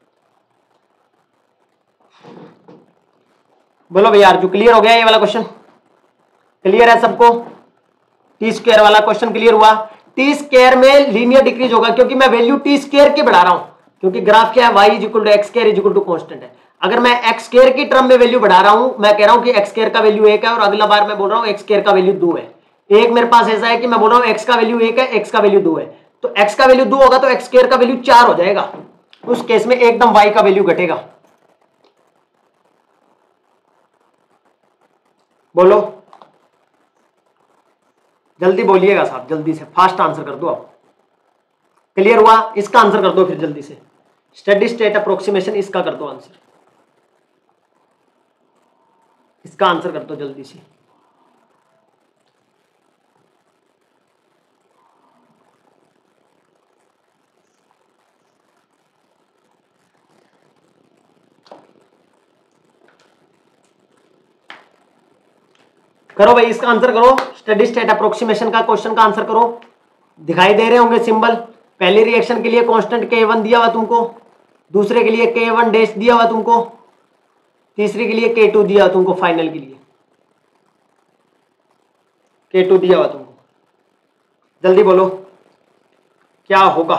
बोलो भैया जो क्लियर हो गया ये वाला क्वेश्चन, क्लियर है सबको? टी स्क्वायर वाला क्वेश्चन क्लियर हुआ? टी स्क्वायर में लीनियर डिक्रीज होगा क्योंकि मैं वैल्यू टी स्क्वायर के बढ़ा रहा हूं, क्योंकि ग्राफ क्या है y equal to x square equal to constant है। अगर मैं एक्स स्क्वायर की टर्म में वैल्यू बढ़ा रहा हूं, मैं कह रहा हूं कि एक्स स्क्वायर का वैल्यू 1 है, और अगला बार मैं बोल रहा हूं एक्स स्क्वायर का वैल्यू 2 है। एक मेरे पास ऐसा है कि मैं बोल रहा हूं एक्स का वैल्यू 1 है, एक्स का वैल्यू 2 है, तो एक्स का वैल्यू 2 होगा तो एक्स स्क्वायर का वैल्यू 4 हो जाएगा, उस केस में एकदम y का वैल्यू घटेगा। बोलो जल्दी बोलिएगा साहब, जल्दी से फास्ट आंसर कर दो आप। क्लियर हुआ? इसका आंसर कर दो फिर जल्दी से, स्टेडी स्टेट अप्रोक्सीमेशन इसका कर दो आंसर, इसका आंसर कर दो जल्दी से। करो भाई इसका आंसर करो, स्टेडी स्टेट अप्रोक्सीमेशन का क्वेश्चन का आंसर करो। दिखाई दे रहे होंगे सिंबल, पहले रिएक्शन के लिए कांस्टेंट K1 दिया हुआ तुमको, दूसरे के लिए K1 डैश दिया हुआ तुमको, तीसरे के लिए K2 दिया हुआ तुमको, फाइनल के लिए K2 दिया हुआ तुमको। जल्दी बोलो क्या होगा।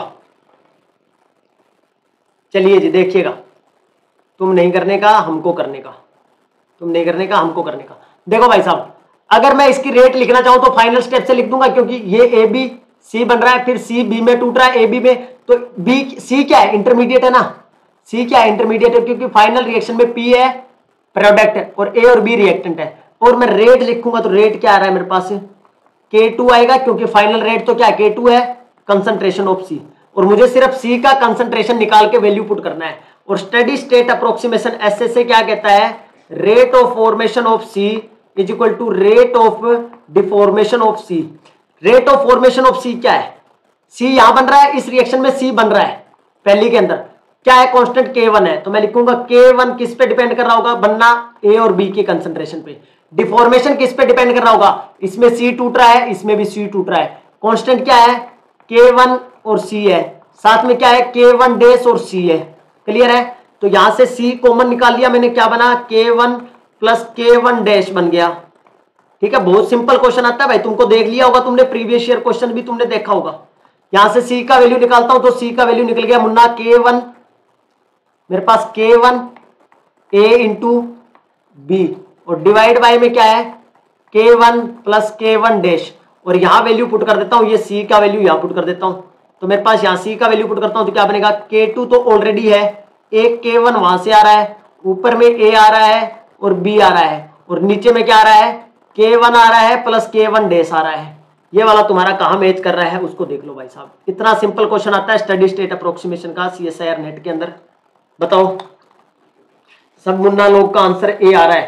चलिए जी देखिएगा, तुम नहीं करने का हमको करने का, तुम नहीं करने का हमको करने का। देखो भाई साहब, अगर मैं इसकी रेट लिखना चाहूं तो फाइनल स्टेप से लिख दूंगा, क्योंकि ये ए बी सी बन रहा है, फिर सी बी में टूट रहा है ए बी में, तो बी सी क्या है इंटरमीडिएट है ना, सी क्या है इंटरमीडिएट है, क्योंकि फाइनल रिएक्शन में पी है प्रोडक्ट है और ए और बी रिएक्टेंट है। और मैं रेट लिखूंगा तो रेट क्या आ रहा है मेरे पास K2 आएगा, क्योंकि फाइनल रेट तो क्या है K2 है, कंसंट्रेशन ऑफ सी, और मुझे सिर्फ सी का कंसंट्रेशन निकाल के वैल्यू पुट करना है। और स्टेडी स्टेट अप्रोक्सीमेशन ऐसे से क्या कहता है, rate of formation of C is equal to rate of deformation of C. Rate of formation of C क्या है, सी यहां बन रहा है, इस रिएक्शन में सी बन रहा है पहली के अंदर, क्या है कांस्टेंट K1 है, तो मैं लिखूंगा K1 किस पे डिपेंड कर रहा होगा, बनना ए और बी के कंसंट्रेशन पे। डिफॉर्मेशन किस पे डिपेंड कर रहा होगा, इसमें सी टूट रहा है, इसमें भी सी टूट रहा है, कांस्टेंट क्या है K1 और सी है, साथ में क्या है K1 डैश और सी है। क्लियर है? तो यहां से सी कॉमन निकाल लिया मैंने, क्या बना K1 प्लस K1 डैश बन गया। ठीक है, बहुत सिंपल क्वेश्चन आता है भाई, तुमको देख लिया होगा तुमने, प्रीवियस ईयर क्वेश्चन भी तुमने देखा होगा। यहां से सी का वैल्यू निकालता हूं तो सी का वैल्यू निकल गया मुन्ना K1, मेरे पास K1 A इंटू बी, और डिवाइड बाय में क्या है K1 प्लस K1 डैश, और यहां वैल्यू पुट कर देता हूं, ये सी का वैल्यू यहां पुट कर देता हूं, तो मेरे पास यहां सी का वैल्यू पुट करता हूं तो क्या बनेगा, K2 तो ऑलरेडी है, एक K1 वहां से आ रहा है, ऊपर में A आ रहा है और B आ रहा है, और नीचे में क्या आ रहा है K1 आ रहा है प्लस K1 डैश आ रहा है। ये वाला तुम्हारा कहां मैच कर रहा है उसको देख लो भाई साहब। इतना सिंपल क्वेश्चन आता है स्टडी स्टेट अप्रोक्सीमेशन का CSIR नेट के अंदर। बताओ सब मुन्ना लोग का आंसर ए आ रहा है,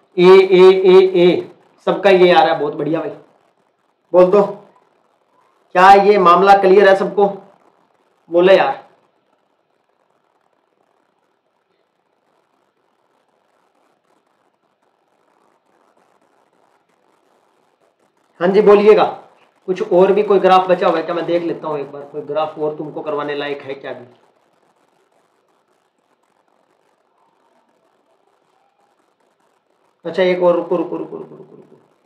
ए सबका ये आ रहा है, बहुत बढ़िया भाई, बोल दो क्या ये मामला क्लियर है सबको, बोले यार। हाँ जी बोलिएगा, कुछ और भी कोई ग्राफ बचा हुआ है क्या, मैं देख लेता हूँ एक बार, कोई ग्राफ और तुमको करवाने लायक है क्या भी। अच्छा एक और, रुको।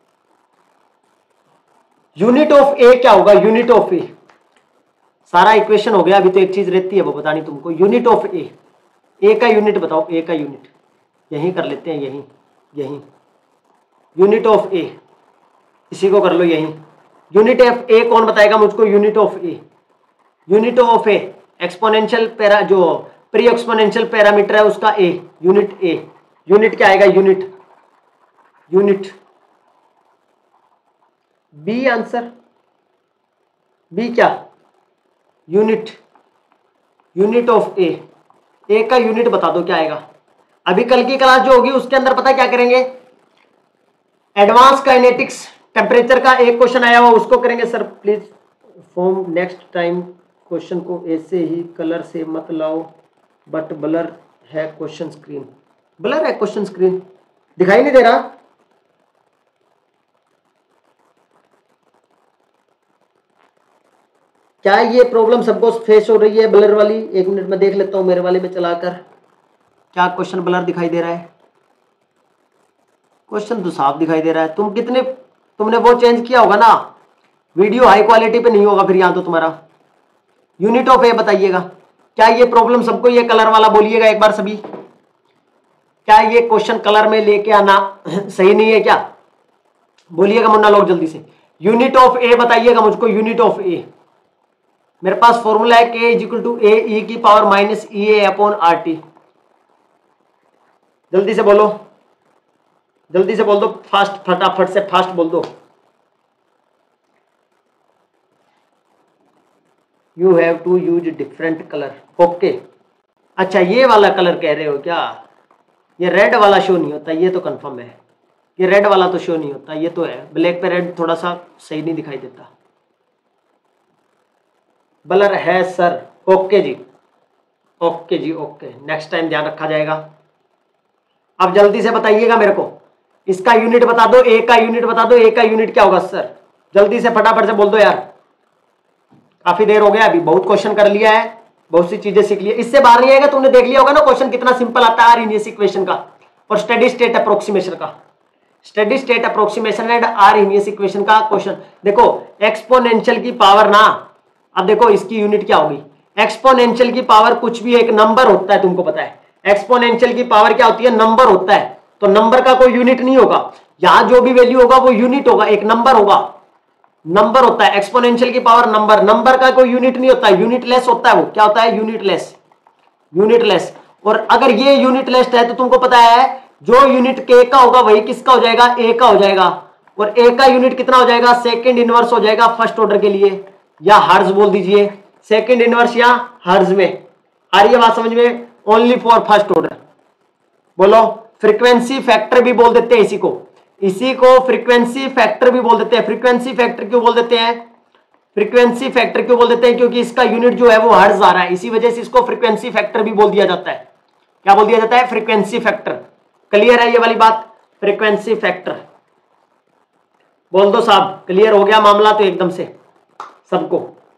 यूनिट ऑफ ए क्या होगा, यूनिट ऑफ ए, सारा इक्वेशन हो गया, अभी तो एक चीज रहती है वो बतानी तुमको, यूनिट ऑफ ए का यूनिट बताओ, ए का यूनिट यहीं कर लेते हैं, यहीं यूनिट ऑफ ए, इसी को कर लो यहीं। यूनिट ऑफ ए कौन बताएगा मुझको, unit of A, unit of A exponential para, जो प्री एक्सपोनेंशियल पैरामीटर है उसका ए, यूनिट ए, यूनिट क्या आएगा, यूनिट बी, आंसर बी क्या, यूनिट ऑफ ए का यूनिट बता दो क्या आएगा। अभी कल की क्लास जो होगी उसके अंदर पता क्या करेंगे, एडवांस काइनेटिक्स टेम्परेचर का एक क्वेश्चन आया हुआ, उसको करेंगे sir please from next time question को ऐसे ही कलर से मत लाओ, बट ब्लर है क्वेश्चन स्क्रीन। ब्लर है क्वेश्चन स्क्रीन, दिखाई नहीं दे रहा। क्या ये प्रॉब्लम सबको फेस हो रही है ब्लर वाली? एक मिनट में देख लेता हूं मेरे वाले में चलाकर, क्या क्वेश्चन ब्लर दिखाई दे रहा है? क्वेश्चन तो साफ दिखाई दे रहा है। तुमने वो चेंज किया होगा ना, वीडियो हाई क्वालिटी पे नहीं होगा फिर यहां तो तुम्हारा। यूनिट ऑफ ए बताइएगा, क्या ये प्रॉब्लम सबको ये कलर वाला बोलिएगा एक बार सभी, क्या ये क्वेश्चन कलर में लेके आना सही नहीं है क्या? बोलिएगा मुन्ना लोग जल्दी से। यूनिट ऑफ ए बताइएगा मुझको, यूनिट ऑफ ए। मेरे पास फॉर्मूला है K is equal to A ई की power minus E A upon R T. जल्दी से बोलो, जल्दी से बोल दो, फास्ट, फटाफट से फास्ट बोल दो। You have to use different colour, okay. अच्छा ये वाला कलर कह रहे हो क्या? ये रेड वाला शो नहीं होता, ये तो कंफर्म है। ये रेड वाला तो शो नहीं होता, ये तो है। ब्लैक पे रेड थोड़ा सा सही नहीं दिखाई देता। ब्लर है सर, ओके जी, ओके जी, ओके, नेक्स्ट टाइम ध्यान रखा जाएगा। अब जल्दी से बताइएगा मेरे को, इसका यूनिट बता दो, ए का यूनिट बता दो। ए का यूनिट क्या होगा सर? जल्दी से फटाफट से बोल दो यार, काफी देर हो गया, अभी बहुत क्वेश्चन कर लिया है, बहुत सी चीजें सीख ली। इससे बाहर नहीं आएगा, तुमने देख लिया होगा ना क्वेश्चन कितना सिंपल आता है आर इक्वेशन का और स्टेडी स्टेट अप्रोक्सीमेशन का। Steady state approximation and R equation का क्वेश्चन देखो। एक्सपोनेंशियल की पावर ना, अब देखो इसकी यूनिट क्या होगी। एक्सपोनेंशियल की पावर कुछ भी एक नंबर होता है, तुमको पता है। एक्सपोनेंशियल की पावर क्या होती है? नंबर होता है। तो नंबर का कोई यूनिट नहीं होगा, यहां जो भी वैल्यू होगा वो यूनिट होगा, एक नंबर होगा, नंबर होता है। एक्सपोनेंशियल की पावर नंबर, नंबर का कोई यूनिट नहीं होता, यूनिटलेस होता है। वो क्या होता है? Unitless, unitless. और अगर ये यूनिटलेस है तो तुमको पता है जो यूनिट के का होगा वही किसका हो जाएगा? ए का हो जाएगा। और ए का यूनिट कितना हो जाएगा? सेकंड इनवर्स हो जाएगा फर्स्ट ऑर्डर के लिए, या हर्ज बोल दीजिए, सेकंड इनवर्स या हर्ज में। आ रही है बात समझ में? Only for first order. बोलो, फ्रीक्वेंसी फैक्टर भी बोल देते हैं इसी को, इसी को फ्रीक्वेंसी फैक्टर भी बोल देते हैं। फ्रीक्वेंसी फैक्टर क्यों बोल देते हैं? फ्रीक्वेंसी फैक्टर क्यों बोल देते हैं? क्योंकि इसका यूनिट जो है वो हर्ट्ज आ रहा है, इसी वजह से इसको फ्रीक्वेंसी फैक्टर भी बोल दिया जाता है। क्या बोल दिया जाता है? Frequency factor. क्लियर है ये वाली बात? फ्रीक्वेंसी फैक्टर बोल दो साहब, क्लियर हो गया मामला तो एकदम से सबको।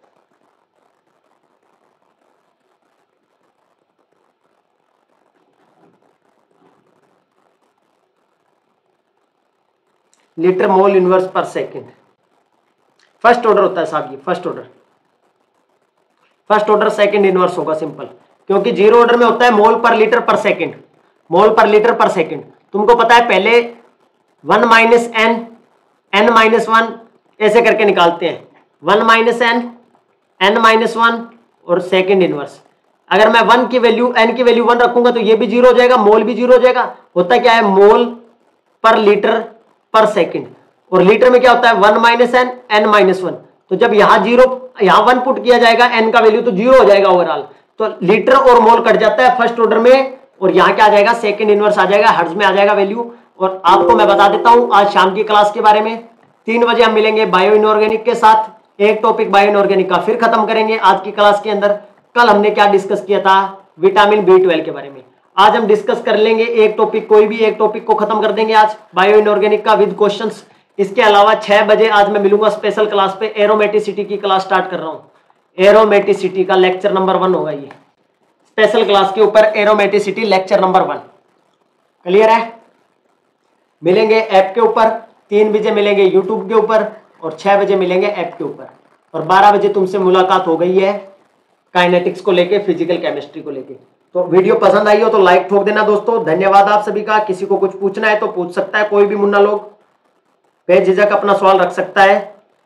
Litre mole inverse per second, first order होता है साहब ये, first order. First order second inverse होगा, सिंपल। क्योंकि जीरो ऑर्डर में होता है मोल पर लीटर पर सेकंड, मोल पर लीटर पर सेकंड। तुमको पता है पहले 1 माइनस एन, एन माइनस 1 ऐसे करके निकालते हैं। 1 माइनस एन, एन माइनस 1 और सेकंड इनवर्स। अगर मैं 1 की वैल्यू, एन की वैल्यू 1 रखूंगा तो ये भी जीरो हो जाएगा, मोल भी जीरो हो जाएगा। होता क्या है? मोल पर लीटर पर सेकंड। और लीटर में क्या होता है? 1 माइनस एन, एन माइनस 1। तो जब यहां जीरो, यहां 1 पुट किया जाएगा एन का वैल्यू, तो जीरो हो जाएगा ओवरऑल। तो लीटर और मोल कट जाता है फर्स्ट ऑर्डर में, और यहां क्या आ जाएगा? सेकंड इनवर्स आ जाएगा, हर्ट्ज में आ जाएगा वैल्यू। और आपको मैं बता देता हूं आज शाम की क्लास के बारे में। 3 बजे हम मिलेंगे बायो इनऑर्गेनिक के साथ, एक टॉपिक बायो इनऑर्गेनिक का फिर खत्म करेंगे आज की क्लास के अंदर। कल हमने क्या डिस्कस किया था? विटामिन B12 के बारे में। आज हम डिस्कस कर लेंगे एक टॉपिक, कोई भी एक टॉपिक को खत्म कर देंगे आज बायो इनऑर्गेनिक का विद क्वेश्चंस। इसके अलावा 6 बजे आज मैं मिलूंगा स्पेशल क्लास पे, एरोमेटिसिटी की क्लास स्टार्ट कर रहा हूं। एरोमेटिसिटी का लेक्चर नंबर 1 होगा ये, स्पेशल क्लास के ऊपर एरोमेटिसिटी लेक्चर नंबर 1। क्लियर है? मिलेंगे ऐप के ऊपर, 3 बजे मिलेंगे यूट्यूब के ऊपर, और 6 बजे मिलेंगे ऐप के ऊपर। और 12 बजे तुमसे मुलाकात हो गई है काइनेटिक्स को लेके, फिजिकल केमिस्ट्री को लेके। तो वीडियो पसंद आई हो तो लाइक ठोक देना दोस्तों। धन्यवाद आप सभी का। किसी को कुछ पूछना है तो पूछ सकता है, कोई भी मुन्ना लोग बेझिझक अपना सवाल रख सकता है।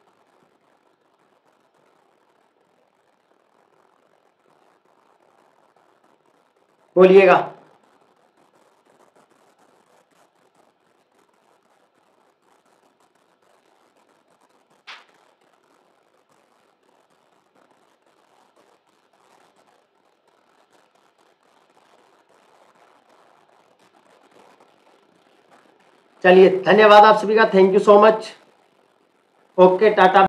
बोलिएगा। चलिए धन्यवाद आप सभी का, thank you so much. Okay Tata.